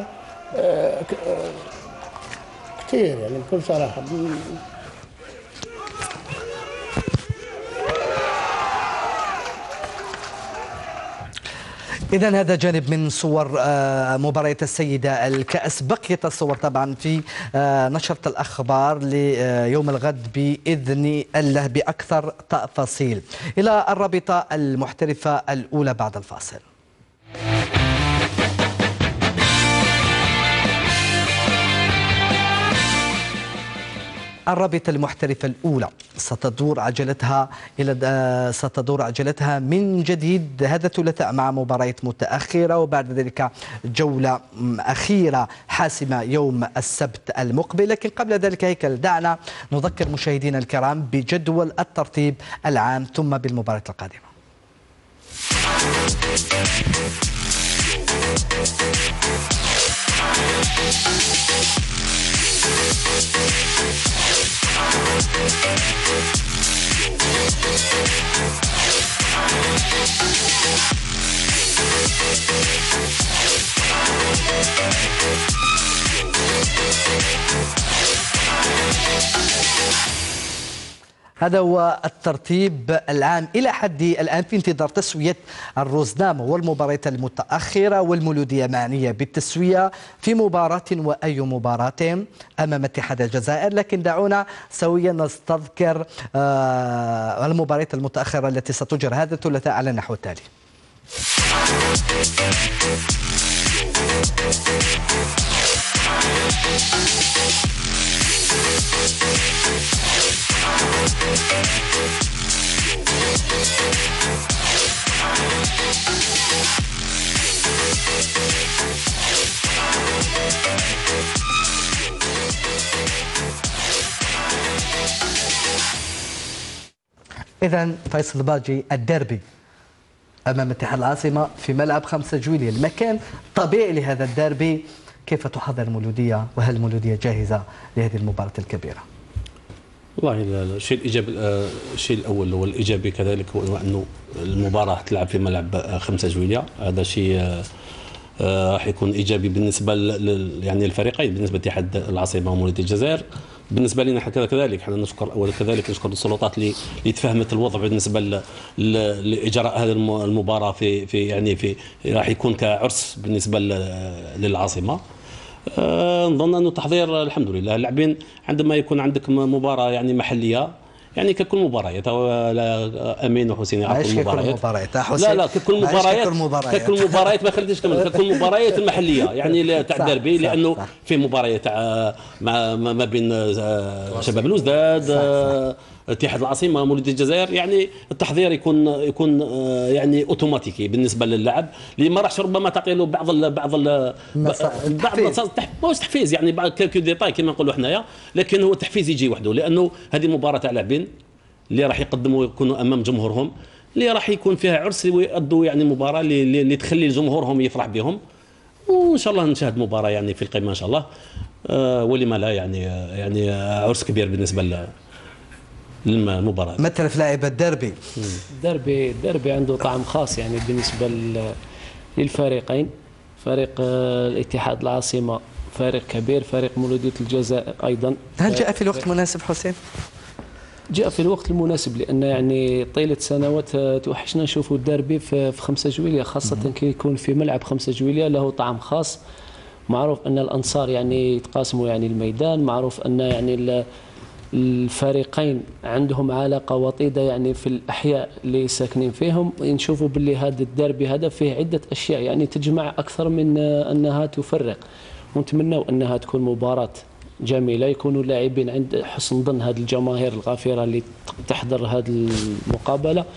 Speaker 2: كثير يعني بكل صراحه.
Speaker 1: إذا هذا جانب من صور مباريات السيدة الكأس. بقيت الصور طبعا في نشرة الأخبار ليوم الغد بإذن الله بأكثر تفاصيل. إلى الرابطة المحترفة الأولى بعد الفاصل. الرابطة المحترفة الأولى ستدور عجلتها إلى ستدور عجلتها من جديد هذا الثلاثاء مع مباريات متأخرة، وبعد ذلك جولة أخيرة حاسمة يوم السبت المقبل. لكن قبل ذلك هيكل دعنا نذكر مشاهدينا الكرام بجدول الترتيب العام ثم بالمباراة القادمة. هذا هو الترتيب العام إلى حد الآن، في انتظار تسوية الروزنامة والمباريات المتأخرة، والمولودية معنية بالتسوية في مباراة وأي مباراة أمام اتحاد الجزائر. لكن دعونا سويا نستذكر المباريات المتأخرة التي ستجرى هذا الثلاثاء على النحو التالي. إذن فيصل باجي، الديربي أمام اتحاد العاصمة في ملعب خمسة جويلية، المكان طبيعي لهذا الديربي. كيف تحضر المولودية، وهل المولودية جاهزة لهذه المباراة الكبيرة؟
Speaker 5: والله الشيء الايجابي الشيء الاول هو الايجابي كذلك هو انه المباراه تلعب في ملعب خمسة جويلية. هذا شيء راح يكون ايجابي بالنسبه يعني الفريقين، بالنسبه لاتحاد العاصمه ومولوديه الجزائر. بالنسبه لنا كذلك احنا نشكر وكذلك نشكر السلطات اللي اللي تفهمت الوضع بالنسبه لاجراء هذه المباراه في في يعني في راح يكون كعرس بالنسبه للعاصمه. نظن انه تحضير الحمد لله. اللاعبين عندما يكون عندك مباراه يعني محليه يعني ككل مباريات امين وحسين يعرفوا المباريات.
Speaker 1: لا
Speaker 5: لا ككل مباريات ككل مباريات ما خليتش كمل ككل مباريات المحليه يعني تاع الدربي، لانه في مباريات مع ما بين شباب الوزداد اتحاد العاصمه مولوديه الجزائر. يعني التحضير يكون يكون يعني اوتوماتيكي بالنسبه للاعب اللي ما راحش ربما تعطي له بعض ال بعض ال بعض ماهوش تحفيز يعني بعض كالكو ديتاي كما نقولوا حنايا، لكن هو التحفيز يجي وحده، لانه هذه مباراه تاع لاعبين اللي راح يقدموا يكونوا امام جمهورهم، اللي راح يكون فيها عرس ويؤدوا يعني مباراه اللي, اللي تخلي جمهورهم يفرح بهم، وان شاء الله نشاهد مباراه يعني في القمه ان شاء الله. أه ولما لا يعني يعني عرس كبير بالنسبه ل المباراة.
Speaker 1: مثل في لاعب الدربي
Speaker 4: الدربي الدربي عنده طعم خاص يعني بالنسبة للفريقين. فريق الاتحاد العاصمة فريق كبير، فريق مولودية الجزائر أيضا.
Speaker 1: هل جاء في الوقت المناسب حسين؟
Speaker 4: جاء في الوقت المناسب، لأن يعني طيلة سنوات توحشنا نشوفوا الديربي في خمسة جويلية، خاصة كي يكون في ملعب خمسة جويلية له طعم خاص. معروف أن الأنصار يعني يتقاسموا يعني الميدان، معروف أن يعني الفريقين عندهم علاقة وطيدة يعني في الأحياء اللي ساكنين فيهم. نشوفوا باللي هذا الديربي هذا فيه عدة أشياء يعني تجمع أكثر من أنها تفرق، ونتمنوا أنها تكون مباراة جميلة، يكونوا لاعبين عند حسن ظن هذه الجماهير الغافرة اللي تحضر هذه المقابلة،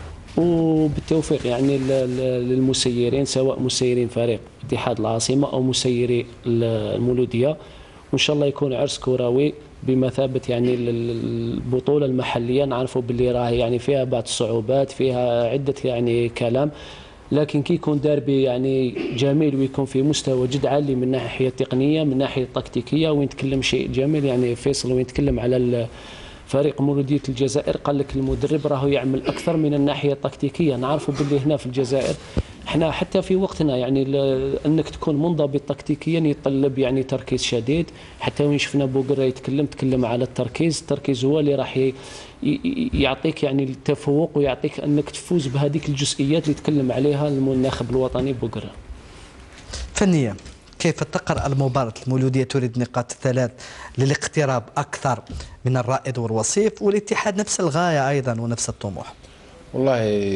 Speaker 4: وبالتوفيق يعني للمسيرين، سواء مسيرين فريق اتحاد العاصمة أو مسيري المولودية. وإن شاء الله يكون عرس كروي بمثابة يعني البطولة المحلية. نعرفوا باللي راهي يعني فيها بعض الصعوبات، فيها عدة يعني كلام، لكن كي يكون ديربي يعني جميل ويكون في مستوى جد عالي من الناحية التقنية، من الناحية التكتيكية، ويتكلم شيء جميل يعني فيصل ويتكلم على فريق مولودية الجزائر. قال لك المدرب راهو يعمل أكثر من الناحية التكتيكية. نعرفوا باللي هنا في الجزائر احنا حتى في وقتنا يعني انك تكون منضبط تكتيكيا يتطلب يعني تركيز شديد. حتى وين شفنا بوقرة يتكلم تكلم على التركيز، التركيز هو اللي راح يعطيك يعني التفوق ويعطيك انك تفوز بهذيك الجزئيات اللي تكلم عليها المنتخب الوطني بوقرة.
Speaker 1: فنيا كيف تقرأ المباراة؟ المولودية تريد نقاط ثلاث للاقتراب أكثر من الرائد والوصيف، والاتحاد نفس الغاية أيضا ونفس الطموح.
Speaker 3: والله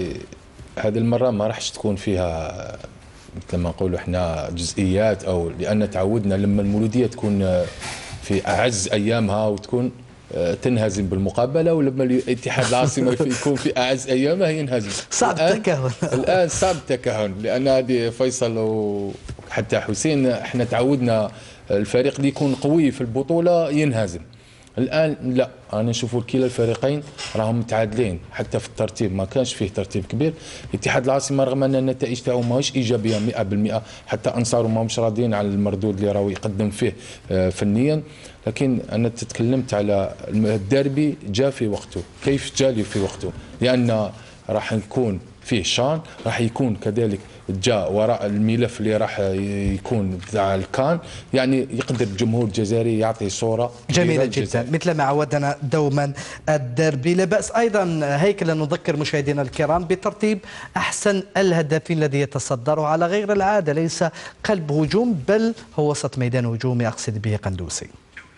Speaker 3: هذه المرة ما راحش تكون فيها مثل ما نقولوا احنا جزئيات، أو لأن تعودنا لما المولودية تكون في أعز أيامها وتكون تنهزم بالمقابله، ولما الاتحاد العاصمه يكون في اعز ايامه ينهزم.
Speaker 1: صعب التكهن.
Speaker 3: الان صعب التكهن، لان هذه فيصل وحتى حسين احنا تعودنا الفريق اللي يكون قوي في البطوله ينهزم. الان لا، انا نشوفوا كلا الفريقين راهم متعادلين، حتى في الترتيب ما كانش فيه ترتيب كبير. الاتحاد العاصمه رغم ان النتائج تاعو ماهيش ايجابيه مئة بالمئة، حتى انصارو ماهمش راضيين على المردود اللي راهو يقدم فيه فنيا، لكن انا تكلمت على الديربي جاء في وقته. كيف جاء في وقته؟ لان راح يكون فيه شان، راح يكون كذلك جاء وراء الملف اللي راح يكون تاع الكان، يعني يقدر الجمهور الجزائري يعطي صوره
Speaker 1: جميله جدا مثل ما عودنا دوما الديربي. لا باس ايضا هيكل نذكر مشاهدينا الكرام بترتيب احسن الهدافين الذي يتصدر على غير العاده، ليس قلب هجوم بل هو وسط ميدان هجومي، اقصد به قندوسي.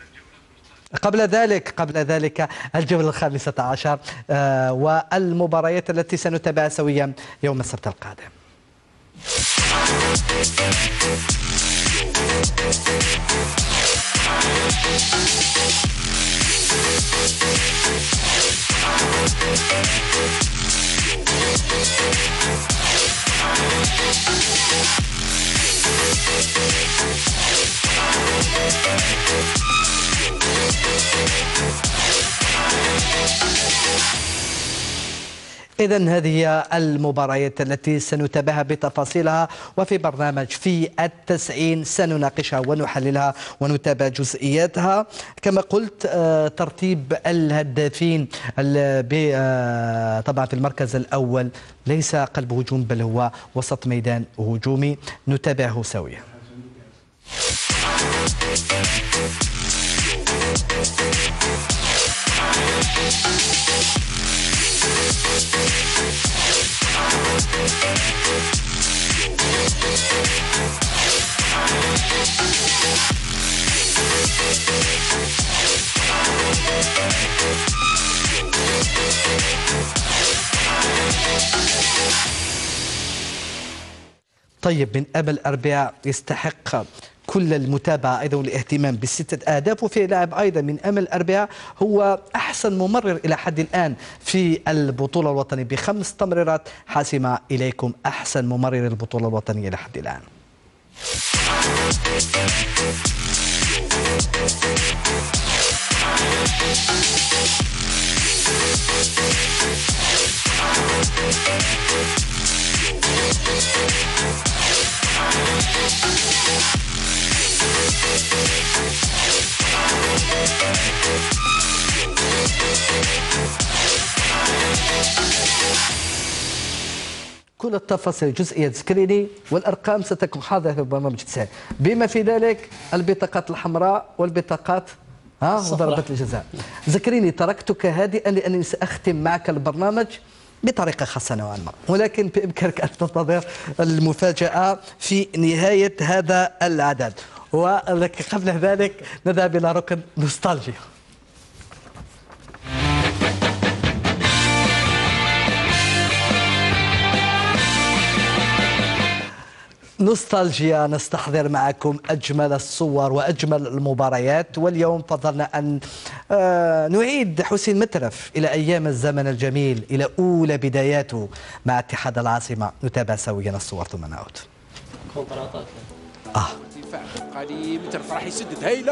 Speaker 1: قبل ذلك قبل ذلك الجولة الخامسة عشر آه والمباريات التي سنتابعها سويا يوم السبت القادم. إذن هذه هي المباريات التي سنتابعها بتفاصيلها، وفي برنامج في التسعين سنناقشها ونحللها ونتابع جزئياتها. كما قلت ترتيب الهدافين طبعا في المركز الأول ليس قلب هجوم بل هو وسط ميدان هجومي، نتابعه سويا. طيب، من أمل الأربعاء يستحق كل المتابعة أيضا والاهتمام بالستة أهداف، وفي لاعب أيضا من أمل الأربعاء هو أحسن ممرر إلى حد الآن في البطولة الوطنية بخمس تمريرات حاسمة. إليكم أحسن ممرر البطولة الوطنية إلى حد الآن. كل التفاصيل الجزئية ذكريني، والأرقام ستكون حاضرة في برنامج تسعين بما في ذلك البطاقات الحمراء والبطاقات ها وضربة الجزاء. ذكريني تركتك هادئا لأنني سأختم معك البرنامج بطريقة خاصة نوعا ما، ولكن بإمكانك أن تنتظر المفاجأة في نهاية هذا العدد. وقبل ذلك نذهب إلى ركن نوستالجيا. نوستالجيا نستحضر معكم أجمل الصور وأجمل المباريات، واليوم فضلنا أن نعيد حسين مترف إلى أيام الزمن الجميل، إلى أولى بداياته مع اتحاد العاصمة. نتابع سويا الصور ثم نعود.
Speaker 12: اه ارتفاع قليل، مترف راح يسدد هيلو،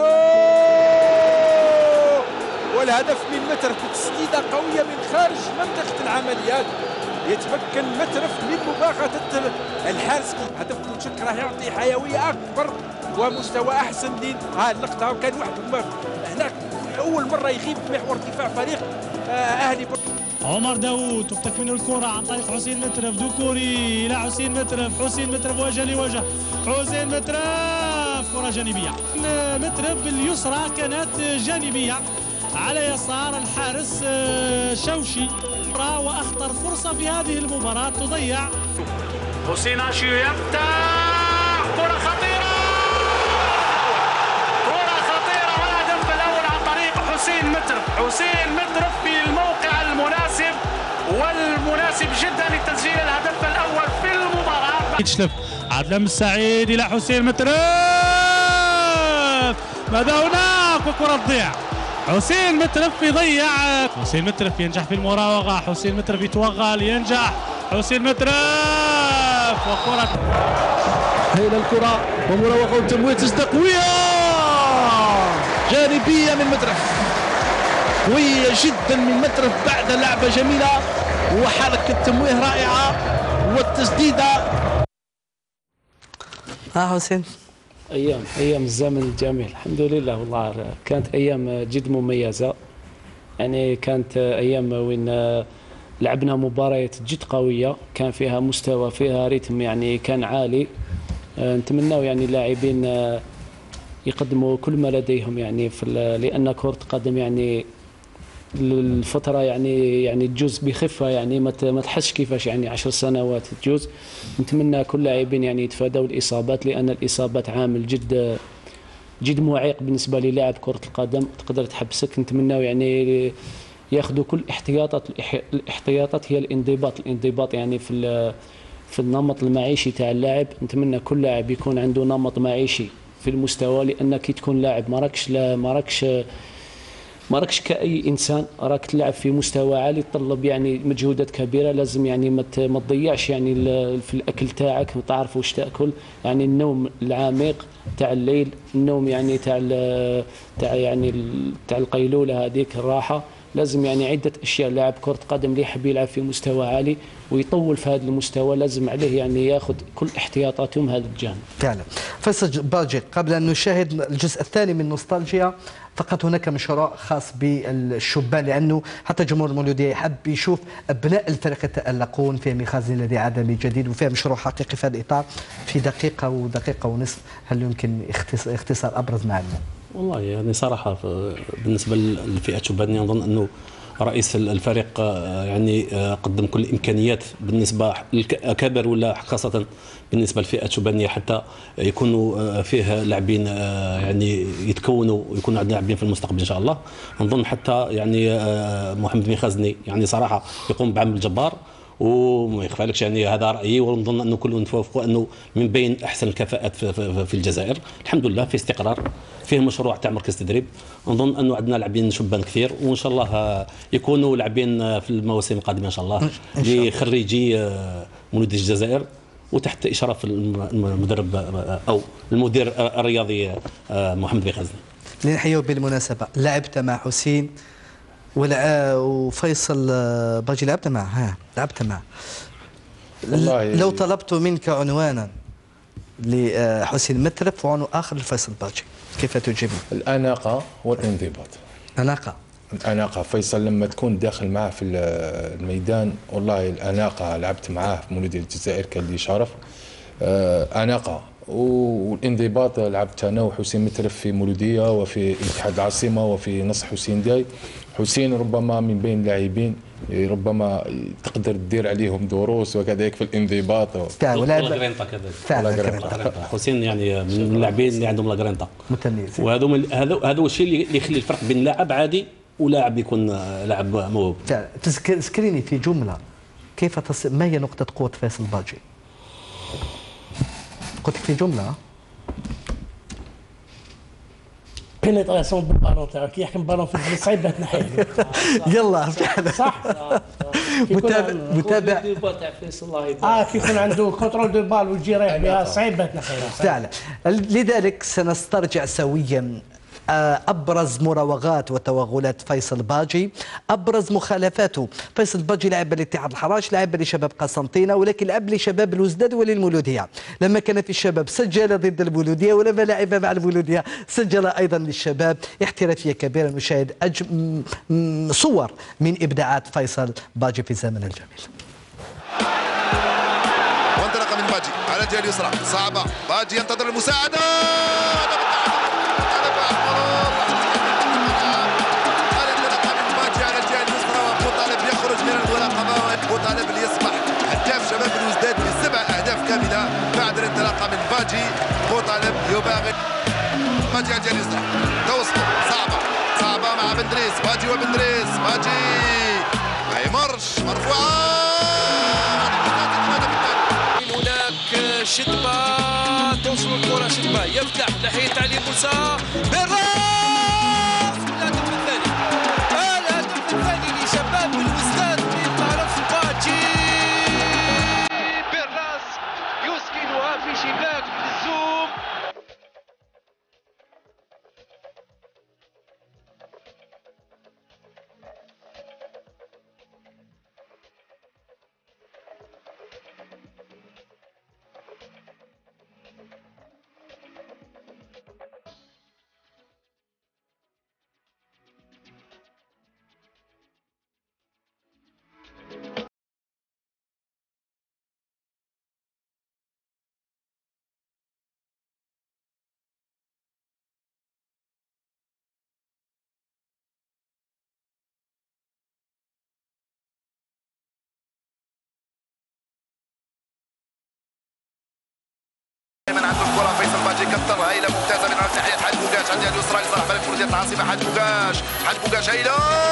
Speaker 12: والهدف من مترف بتسديده قويه من خارج منطقه العمليات. يتمكن مترف من مباغته الحارس. هدف بوتشك راه يعطي حيويه اكبر ومستوى احسن لهذه اللقطه، وكان واحد هناك اول مره يغيب محور دفاع فريق اهلي.
Speaker 13: عمر داوود تفتك منه الكرة عن طريق حسين مترف، دوكوري إلى حسين مترف، حسين مترف وجه لوجه، حسين مترف كرة جانبية. مترف باليسرى كانت جانبية على يسار الحارس شوشي، وأخطر فرصة في هذه المباراة تضيع.
Speaker 14: حسين عاشيو يفتح كرة خطيرة، كرة خطيرة، والهدف الأول عن طريق حسين مترف. حسين مترف في الموقع المناسب والمناسب جدا لتسجيل الهدف الأول في المباراة.
Speaker 13: يتشلف عدلان السعيد إلى حسين مترف، ماذا هناك وكرة تضيع. حسين مترف يضيع، حسين مترف ينجح في المراوغة، حسين مترف يتوغل ينجح، حسين مترف وكرة
Speaker 12: هنا الكرة ومراوغة وتمويه تسديد قوية جانبية من مترف، قوية جدا من مترف بعد لعبة جميلة وحركة تمويه رائعة والتسديدة.
Speaker 1: ها حسين
Speaker 4: ايام ايام الزمن الجميل الحمد لله، والله كانت ايام جد مميزه. يعني كانت ايام وين لعبنا مباريات جد قويه، كان فيها مستوى، فيها رتم يعني كان عالي. نتمناو يعني اللاعبين يقدموا كل ما لديهم يعني في، لان كرة قدم يعني الفتره يعني يعني تجوز بخفه، يعني ما تحسش كيفاش يعني عشر سنوات تجوز. نتمنى كل لاعبين يعني يتفادوا الاصابات، لان الاصابات عامل جد جد معيق بالنسبه للاعب كره القدم، تقدر تحبسك. نتمناو يعني ياخذوا كل احتياطات، الاحتياطات هي الانضباط، الانضباط يعني في في النمط المعيشي تاع اللاعب. نتمنى كل لاعب يكون عنده نمط معيشي في المستوى، لان كي تكون لاعب ما راكش لا ما راكش ما راكش كأي إنسان، راك تلعب في مستوى عالي يتطلب يعني مجهودات كبيرة. لازم يعني ما تضيعش يعني في الأكل تاعك، تعرف واش تأكل، يعني النوم العميق تاع الليل، النوم يعني تاع تاع يعني تاع القيلولة هذيك الراحة. لازم يعني عدة أشياء. لاعب كرة قدم اللي يحب يلعب في مستوى عالي ويطول في هذا المستوى لازم عليه يعني ياخذ كل احتياطاته من هذا الجانب.
Speaker 1: فعلا. فيصل باجي، قبل أن نشاهد الجزء الثاني من نوستالجيا، فقط هناك مشروع خاص بالشبان، لأنه حتى جمهور المولودية يحب يشوف أبناء الفريق يتألقون في مخازن الذي عاد من جديد، وفيه مشروع حقيقي في هذا الإطار. في دقيقة ودقيقة ونصف هل يمكن اختصار أبرز معلومات؟
Speaker 5: والله يعني صراحة بالنسبة للفئة الشبانية نظن أنه رئيس الفريق يعني قدم كل الامكانيات بالنسبه للكبر ولا خاصه بالنسبه للفئه الشبانيه، حتى يكونوا فيه لاعبين يعني يتكونوا ويكونوا عندنا لاعبين في المستقبل ان شاء الله. نظن حتى يعني محمد مخازني يعني صراحه يقوم بعمل جبار، وما يخفالكش يعني هذا رايي، ونظن انه كلنا نتوافقوا انه من بين احسن الكفاءات في, في, في الجزائر. الحمد لله في استقرار، فيه مشروع تاع مركز تدريب. نظن انه عندنا لاعبين شبان كثير، وان شاء الله يكونوا لاعبين في المواسم القادمه ان شاء الله لخريجي مولودية الجزائر وتحت اشراف المدرب او المدير الرياضي محمد مخازني.
Speaker 1: لنحيو بالمناسبه لعبت مع حسين وفيصل باجي، لعبت معه ها لعبت معه. لو طلبت منك عنوانا لحسين مترف وعنوان اخر لفيصل باجي كيف تجيبه؟
Speaker 3: الاناقه والانضباط.
Speaker 1: اناقه
Speaker 3: الاناقه. فيصل لما تكون داخل معاه في الميدان والله الاناقه، لعبت معاه في مولوديه الجزائر كان لي شرف. اناقه والانضباط لعبت انا وحسين مترف في مولوديه وفي اتحاد العاصمه وفي نصر حسين داي. حسين ربما من بين اللاعبين ربما تقدر تدير عليهم دروس وكذلك في الانضباط.
Speaker 5: لاغرينتا كذلك. حسين يعني من اللاعبين اللي عندهم لاغرينتا
Speaker 1: متميز.
Speaker 5: وهذا هذا هذا هو الشيء اللي يخلي الفرق بين لاعب عادي ولاعب يكون لاعب موهوب.
Speaker 1: تذكريني في جمله كيف تصل، ما هي نقطه قوه فيصل باجي؟ قلت في جمله
Speaker 2: بينيتراسيون بالبالون تاعو كي يحكم بالون في الجزء صعيب تنحيه.
Speaker 1: يلا
Speaker 2: صح.
Speaker 1: متابع متابع
Speaker 4: تاع فيصل
Speaker 2: اه كي يكون عنده كونترول دو بال ويجي رايح بها صعيب تنحيه.
Speaker 1: فعلا. لذلك سنسترجع سويا أبرز مراوغات وتوغلات فيصل باجي، أبرز مخالفاته. فيصل باجي لعب لاتحاد الحراش، لعب لشباب قسنطينة، ولكن لعب لشباب الوزداد وللمولودية. لما كان في الشباب سجل ضد المولودية، ولما لعب مع المولودية سجل أيضا للشباب. احترافية كبيرة. نشاهد أجم صور من إبداعات فيصل باجي في الزمن الجميل.
Speaker 15: وانطلق من باجي على الجهة اليسرى صعبة، باجي ينتظر المساعدة. بوطالب اللي يصبح هداف شباب الوزداد بسبع اهداف كامله بعد الانطلاقه من باجي. بوطالب يباغي باجي على الجهه اليسرى توصل صعبه صعبه مع بندريس. باجي وبندريس، باجي ما يمرش مرفوعه.
Speaker 12: هناك شدبه توصل الكره، شدبه يفتح ناحيه علي موسى بالراس والهدف الثاني. الهدف الثاني لشباب الوزداد من طرف باجي. بالراس يسكنها في شباك الزوم.
Speaker 15: من عنده الكره فيصل باجي كثر هايله ممتازه من ناحيه حاج بوكاش على الجهه اليسرى لصالح فريق مولوديه العاصمه. حاج بوكاش، حاج بوكاش هايله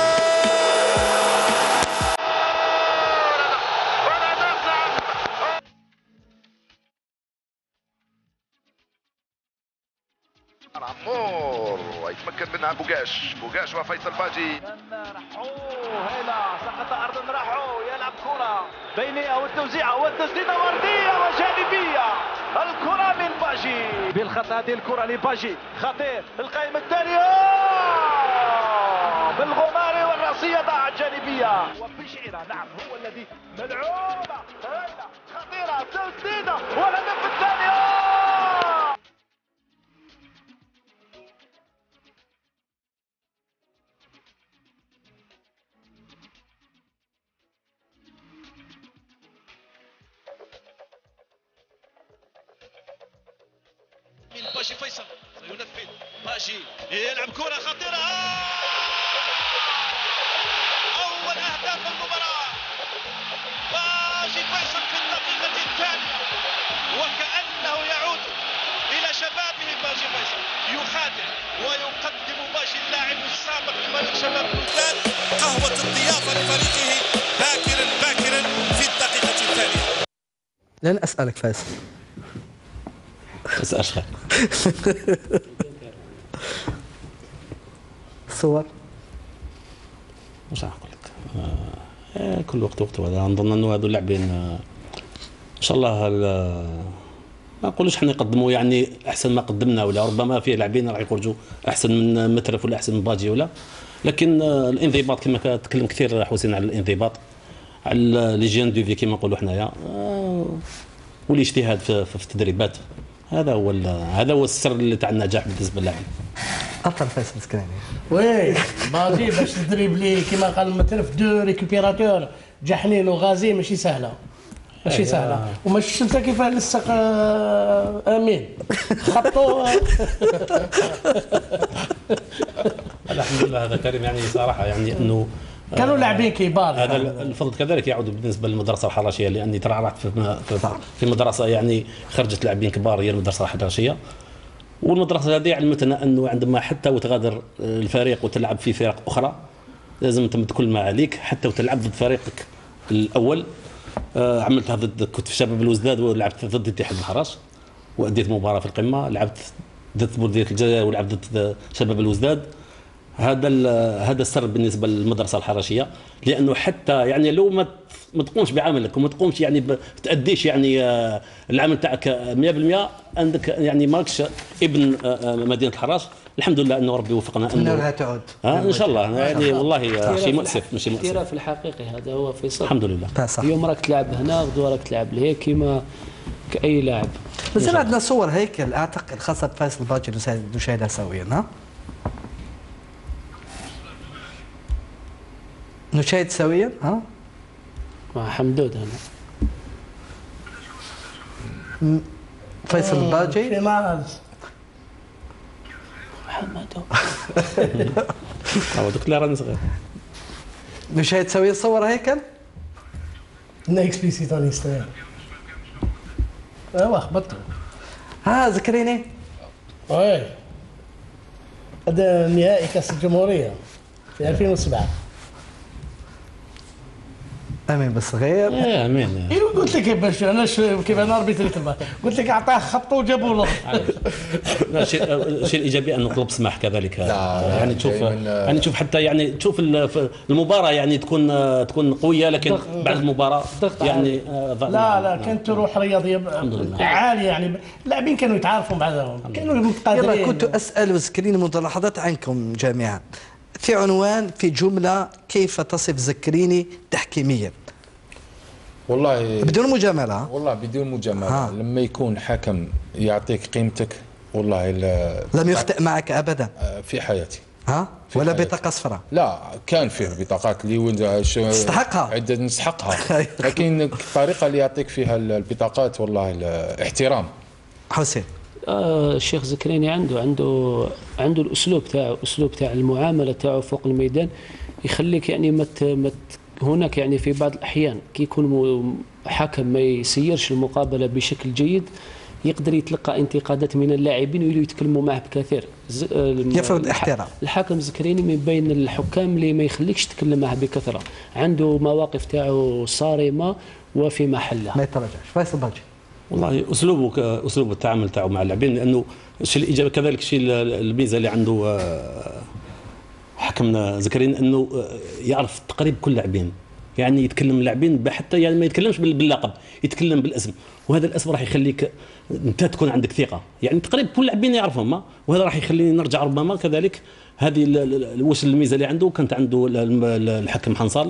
Speaker 15: عمور ويتمكن منها بوكاش. بوكاش وفيصل باجي
Speaker 14: رحوه هيلا سقط ارضا. رحو يلعب كره بينيه والتوزيعه والتسديده ورديه وجانبيه. الكره من باجي بالخطا. هذه الكره لباجي خطير. القائمه الثانيه بالغماري والراسيه ضاعت جانبيه. وبشعره نعم هو الذي ملعوبه هيلا خطيره تسديده والهدف الثاني. من باجي فيصل سينفذ. باجي يلعب كرة خطيرة. أول أهداف المباراة. باجي فيصل في الدقيقة الثانية وكأنه يعود إلى شبابه. باجي فيصل يخادع ويقدم باجي اللاعب السابق لفريق شباب الوزداد قهوة الضيافة لفريقه باكرا باكرا في الدقيقة الثانية.
Speaker 1: لن أسألك فيصل.
Speaker 5: بس أشخر
Speaker 1: صور
Speaker 5: مش راح أقول لك. آه كل وقت وقت. وهذا نظن أنه هذو اللاعبين آه إن شاء الله ما نقولوش احنا نقدموا يعني أحسن ما قدمنا، ولا ربما فيه لاعبين راح يخرجوا أحسن من مترف ولا أحسن من باجي ولا، لكن آه الانضباط كما تكلم كثير حسين على الانضباط، على ليجين دو في كما نقولوا حنايا، آه والاجتهاد في, في التدريبات. هذا هو هذا هو السر اللي تاع النجاح بالنسبه للاعبين.
Speaker 1: ابطل فيصل سكريني.
Speaker 2: وي باجي باش تدريبلي كيما قال المترف دو ريكوبيراتور جحنين وغازي ماشي سهله ماشي سهله وما شفتش انت كيف لصق امين خطو.
Speaker 5: الحمد لله هذا كريم يعني صراحه يعني انه
Speaker 2: كانوا لاعبين كبار.
Speaker 5: هذا الفضل كذلك يعود بالنسبه للمدرسه الحراشيه لاني ترعرعت في في مدرسه يعني خرجت لاعبين كبار هي المدرسه الحراشيه. والمدرسه هذه علمتنا انه عندما حتى وتغادر الفريق وتلعب في فرق اخرى لازم تمد كل ما عليك حتى وتلعب ضد فريقك الاول. عملتها ضد كنت في شباب الوزداد ولعبت ضد اتحاد الحراش واديت مباراه في القمه، لعبت ضد بلديه الجزائر ولعبت ضد شباب الوزداد. هذا هذا السر بالنسبه للمدرسه الحراشيه لانه حتى يعني لو ما ما تقومش بعملك وما تقومش يعني تاديش يعني العمل تاعك مئة بالمئة عندك يعني ماكش ابن مدينه الحراش. الحمد لله انه ربي وفقنا انه
Speaker 1: انها تعود
Speaker 5: ها ان شاء الله يعني والله شيء مؤسف ماشي مؤسف.
Speaker 4: الاحتراف الحقيقي هذا هو فيصل.
Speaker 5: الحمد لله.
Speaker 4: اليوم راك تلعب هنا غدوه راك تلعب لهيك كيما كاي لاعب.
Speaker 1: بس عندنا صور هيكل اعتقد خاصه بفيصل باجي نشاهدها سويا. ها نشاهد سويا. ها
Speaker 4: مع حمدود هنا
Speaker 1: فيصل باجي
Speaker 2: في ماز
Speaker 4: محمد
Speaker 5: هو دوك اللي راني صغير.
Speaker 1: نشاهد سويا صور هيكل
Speaker 2: نا اكسبليسيت ان انستغرام. ايوا خبطوا.
Speaker 1: ها ذكريني.
Speaker 2: وي هذا نهائي كاس الجمهوريه في ألفين وسبعة.
Speaker 1: امين بالصغير.
Speaker 5: ايه امين.
Speaker 2: ايوا قلت لك باش انا كيف انا ربيت الكلمه قلت لك اعطاه خط وجابوا له.
Speaker 5: الشيء الشيء الايجابي انه طلب سماح كذلك يعني تشوف يعني تشوف حتى يعني تشوف المباراه يعني تكون تكون قويه لكن بعد المباراه يعني
Speaker 2: لا لا كانت روح رياضيه عاليه يعني اللاعبين كانوا يتعارفوا بعضهم كانوا متقادرين.
Speaker 1: يلا كنت اسال وذكريني ملاحظات عنكم جميعا في عنوان في جمله كيف تصف ذكريني تحكيميا.
Speaker 3: والله
Speaker 1: بدون مجامله.
Speaker 3: والله بدون مجامله لما يكون حكم يعطيك قيمتك والله
Speaker 1: لم يخطئ معك ابدا
Speaker 3: في حياتي.
Speaker 1: ها ولا بطاقه صفراء؟
Speaker 3: لا كان فيه بطاقات اللي وين
Speaker 1: تستحقها
Speaker 3: عدة نستحقها لكن الطريقه اللي يعطيك فيها البطاقات والله احترام.
Speaker 1: حسين
Speaker 4: آه الشيخ زكريني عنده عنده عنده الاسلوب تاعه اسلوب تاع المعامله تاعه فوق الميدان يخليك يعني مت مت هناك يعني في بعض الاحيان كي يكون حكم ما يسيرش المقابله بشكل جيد يقدر يتلقى انتقادات من اللاعبين ويلوا يتكلموا معه بكثير.
Speaker 1: يفرض احترام.
Speaker 4: الحكم زكريني من بين الحكام اللي ما يخليكش تتكلم معه بكثره، عنده مواقف تاعه صارمه وفي محلها.
Speaker 1: ما يتراجعش. فيصل باجي
Speaker 5: والله اسلوبه اسلوب التعامل تاعه مع اللاعبين لانه الشيء الايجابي كذلك الشيء الميزه اللي عنده حكمنا زكريا انه يعرف تقريب كل اللاعبين يعني يتكلم اللاعبين حتى يعني ما يتكلمش باللقب يتكلم بالاسم وهذا الاسم راح يخليك انت تكون عندك ثقه يعني تقريبا كل اللاعبين يعرفهم وهذا راح يخليني نرجع ربما كذلك هذه واش الميزه اللي عنده كانت عنده الحكم حنصال.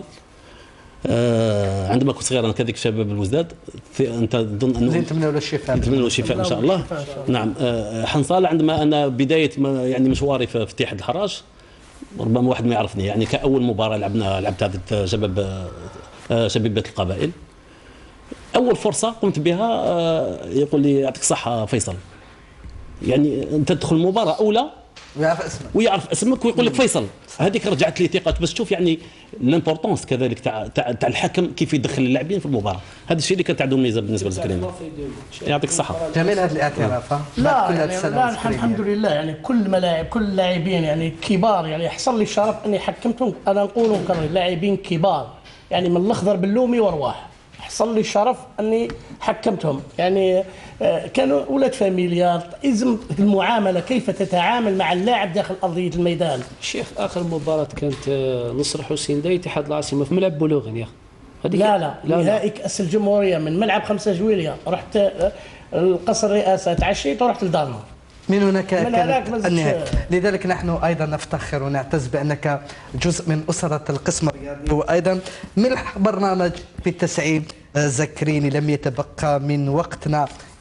Speaker 5: آه عندما كنت صغير انا كذلك شباب الوزداد انت تظن انه
Speaker 1: نتمنى له الشفاء
Speaker 5: نتمنى له الشفاء ان شاء الله. نعم آه حنصال عندما انا بدايه يعني مشواري في اتحاد الحراش ربما واحد ما يعرفني يعني كاول مباراه لعبنا لعبتها ضد شباب آه شبيبه القبائل. اول فرصه قمت بها آه يقول لي يعطيك الصحه فيصل يعني انت تدخل مباراه اولى
Speaker 1: ويعرف اسمك
Speaker 5: ويعرف اسمك ويقول لك فيصل. هذيك رجعت لي ثقه بس تشوف يعني الامبورطونس كذلك تاع تاع الحكم كيف يدخل اللاعبين في المباراه. هذا الشيء اللي كانت عنده ميزه بالنسبه لزكريا. يعطيك الصحه.
Speaker 1: جميل هذا الاعتراف.
Speaker 2: لا يعني لا الحمد لله يعني كل ملاعب كل اللاعبين يعني كبار يعني حصل لي الشرف اني حكمتهم انا نقولهم لاعبين كبار يعني من الاخضر باللومي وارواح. حصل لي الشرف اني حكمتهم يعني كانوا ولاد فاميليار إذن المعامله كيف تتعامل مع اللاعب داخل ارضيه الميدان.
Speaker 4: شيخ اخر مباراه كانت نصر حسين داي اتحاد العاصمه في ملعب بلوغن يا اخي.
Speaker 2: لا لا, لا نهائي كاس الجمهوريه من ملعب خمسة جويليا رحت القصر الرئاسه تعشيت ورحت لدارنا.
Speaker 1: من هناك كانت النهاية. لذلك نحن أيضا نفتخر ونعتز بأنك جزء من أسرة القسم الرياضي وأيضا ملح برنامج في التسعين. ذكريني لم يتبقى من وقتنا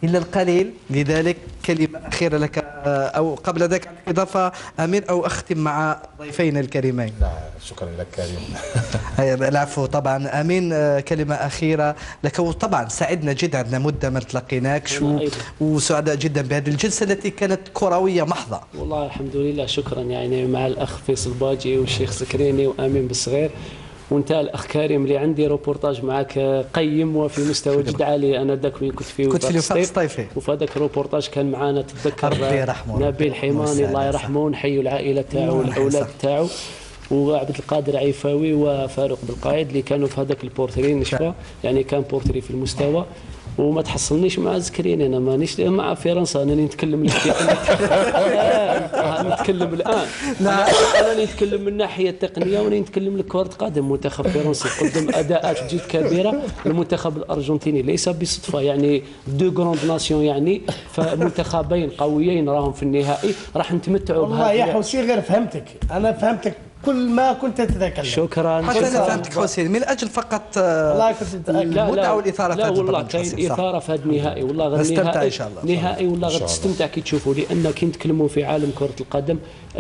Speaker 1: إلا القليل، لذلك كلمة أخيرة لك أو قبل ذلك إضافة أمين أو أختم مع ضيفين الكريمين.
Speaker 3: لا شكرا لك كريم.
Speaker 1: العفو طبعا. أمين كلمة أخيرة لك، وطبعا سعدنا جدا عندنا مدة ما تلاقيناكش وسعداء جدا بهذه الجلسة التي كانت كروية محضة.
Speaker 4: والله الحمد لله شكرا، يعني مع الأخ فيصل باجي والشيخ سكريني وأمين بالصغير وانت الاخ كريم اللي عندي روبورتاج معك قيم وفي مستوى جد عالي. انا ذاك وين كنت فيه
Speaker 1: كنت في وفاق الصيفي،
Speaker 4: وفي هذاك الروبورتاج كان معنا تتذكر
Speaker 1: ربي يرحمه
Speaker 4: نبيل حيماني الله يرحمه ونحيوا العائله تاعو والاولاد تاعو وعبد القادر عيفاوي وفاروق بالقايد اللي كانوا في هذاك البورتري نشفى، يعني كان بورتري في المستوى. وما تحصلنيش مع زكريني، انا مانيش مع فرنسا، انا نتكلم نتكلم الان لا انا نتكلم من الناحيه التقنيه وانا نتكلم لك كره قدم. منتخب فرنسا قدم اداءات جد كبيره، المنتخب الارجنتيني ليس بصدفه، يعني دو غروند ناسيون، يعني فمنتخبين قويين راهم في النهائي راح نتمتعوا بهذا.
Speaker 2: والله يا حسين غير فهمتك، انا فهمتك كل ما كنت تتكلم.
Speaker 4: شكرا.
Speaker 1: حتى انا فهمتك حسين من اجل فقط
Speaker 2: والله كنت
Speaker 1: المتعه والاثاره.
Speaker 4: لا والله كاين اثاره في هذا النهائي، والله غير
Speaker 1: نستمتع ان شاء الله
Speaker 4: نهائي والله غير تستمتع كي تشوفوا، لان كي نتكلموا في عالم كره القدم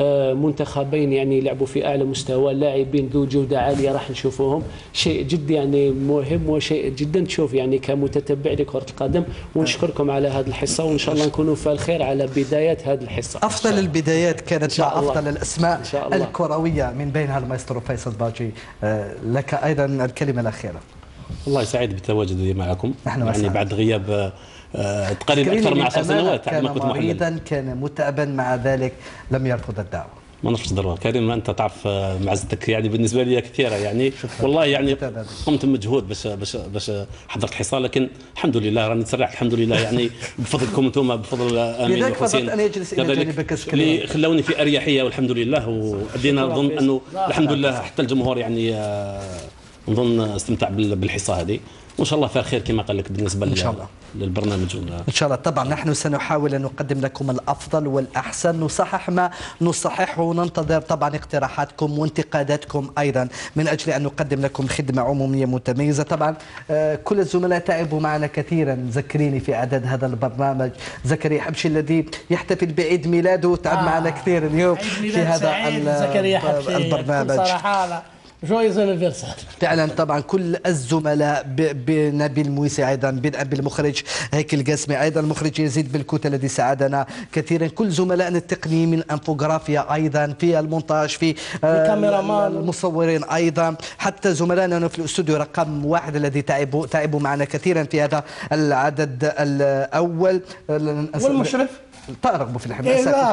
Speaker 4: منتخبين يعني يلعبوا في اعلى مستوى، لاعبين ذو جوده عاليه راح نشوفوهم، شيء جد يعني مهم وشيء جدا تشوف يعني كمتتبع لكره القدم. ونشكركم على هذه الحصه وان شاء الله نكونوا في الخير على بدايات هذه الحصه.
Speaker 1: افضل البدايات كانت مع افضل الاسماء الكرويه من بينها المايسترو فيصل باجي. لك ايضا الكلمه الاخيره.
Speaker 5: والله سعيد بتواجدي معكم
Speaker 1: نحن
Speaker 5: يعني بعد غياب تقريبا اكثر من عشر سنوات.
Speaker 1: كان مريضا كان متعبا، مع ذلك لم يرفض الدعوه.
Speaker 5: ما نرفض ضرورة كريم، انت تعرف معزتك يعني بالنسبه لي كثيره، يعني والله يعني قمت بمجهود باش باش باش حضرت الحصه، لكن الحمد لله راني تسرعت الحمد لله يعني بفضلكم انتم بفضل امين وحسين اللي خلوني في اريحيه والحمد لله. وادينا نظن انه الحمد لله حتى الجمهور يعني نظن استمتع بالحصه هذه، وان شاء الله فيها خير كما قال لك بالنسبه إن شاء الله. للبرنامج
Speaker 1: ان شاء الله. طبعا نحن سنحاول ان نقدم لكم الافضل والاحسن، نصحح ما نصححه، وننتظر طبعا اقتراحاتكم وانتقاداتكم ايضا من اجل ان نقدم لكم خدمه عموميه متميزه. طبعا كل الزملاء تعبوا معنا كثيرا، ذكريني في اعداد هذا البرنامج زكريا حبشي الذي يحتفل بعيد ميلاده، تعب آه. معنا كثير اليوم في هذا البرنامج.
Speaker 2: صراحه جويز انيفرسال
Speaker 1: فعلا. طبعا كل الزملاء بنبيل مويسي ايضا، بالمخرج هيكل القاسمي ايضا، المخرج يزيد بالكوت الذي ساعدنا كثيرا، كل زملائنا التقنيين من انفوغرافيا ايضا، في المونتاج، في
Speaker 2: الكاميرامان،
Speaker 1: المصورين ايضا، حتى زملائنا في الاستوديو رقم واحد الذي تعبوا تعبوا معنا كثيرا في هذا العدد الاول.
Speaker 2: والمشرف
Speaker 1: طارق بوفلح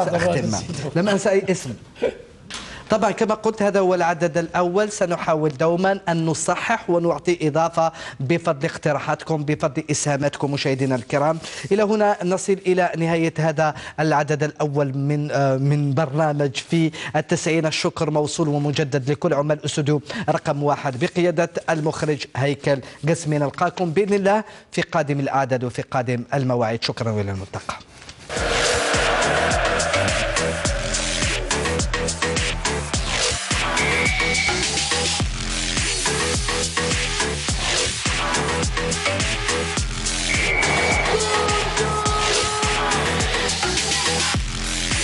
Speaker 1: لم انسى اي اسم. طبعا كما قلت هذا هو العدد الأول، سنحاول دوما أن نصحح ونعطي إضافة بفضل اقتراحاتكم بفضل إسهاماتكم مشاهدينا الكرام. إلى هنا نصل إلى نهاية هذا العدد الأول من من برنامج في التسعين. الشكر موصول ومجدد لكل عمال أستوديو رقم واحد بقيادة المخرج هيكل قاسمي. نلقاكم بإذن الله في قادم الأعداد وفي قادم المواعيد. شكرا وإلى الملتقى.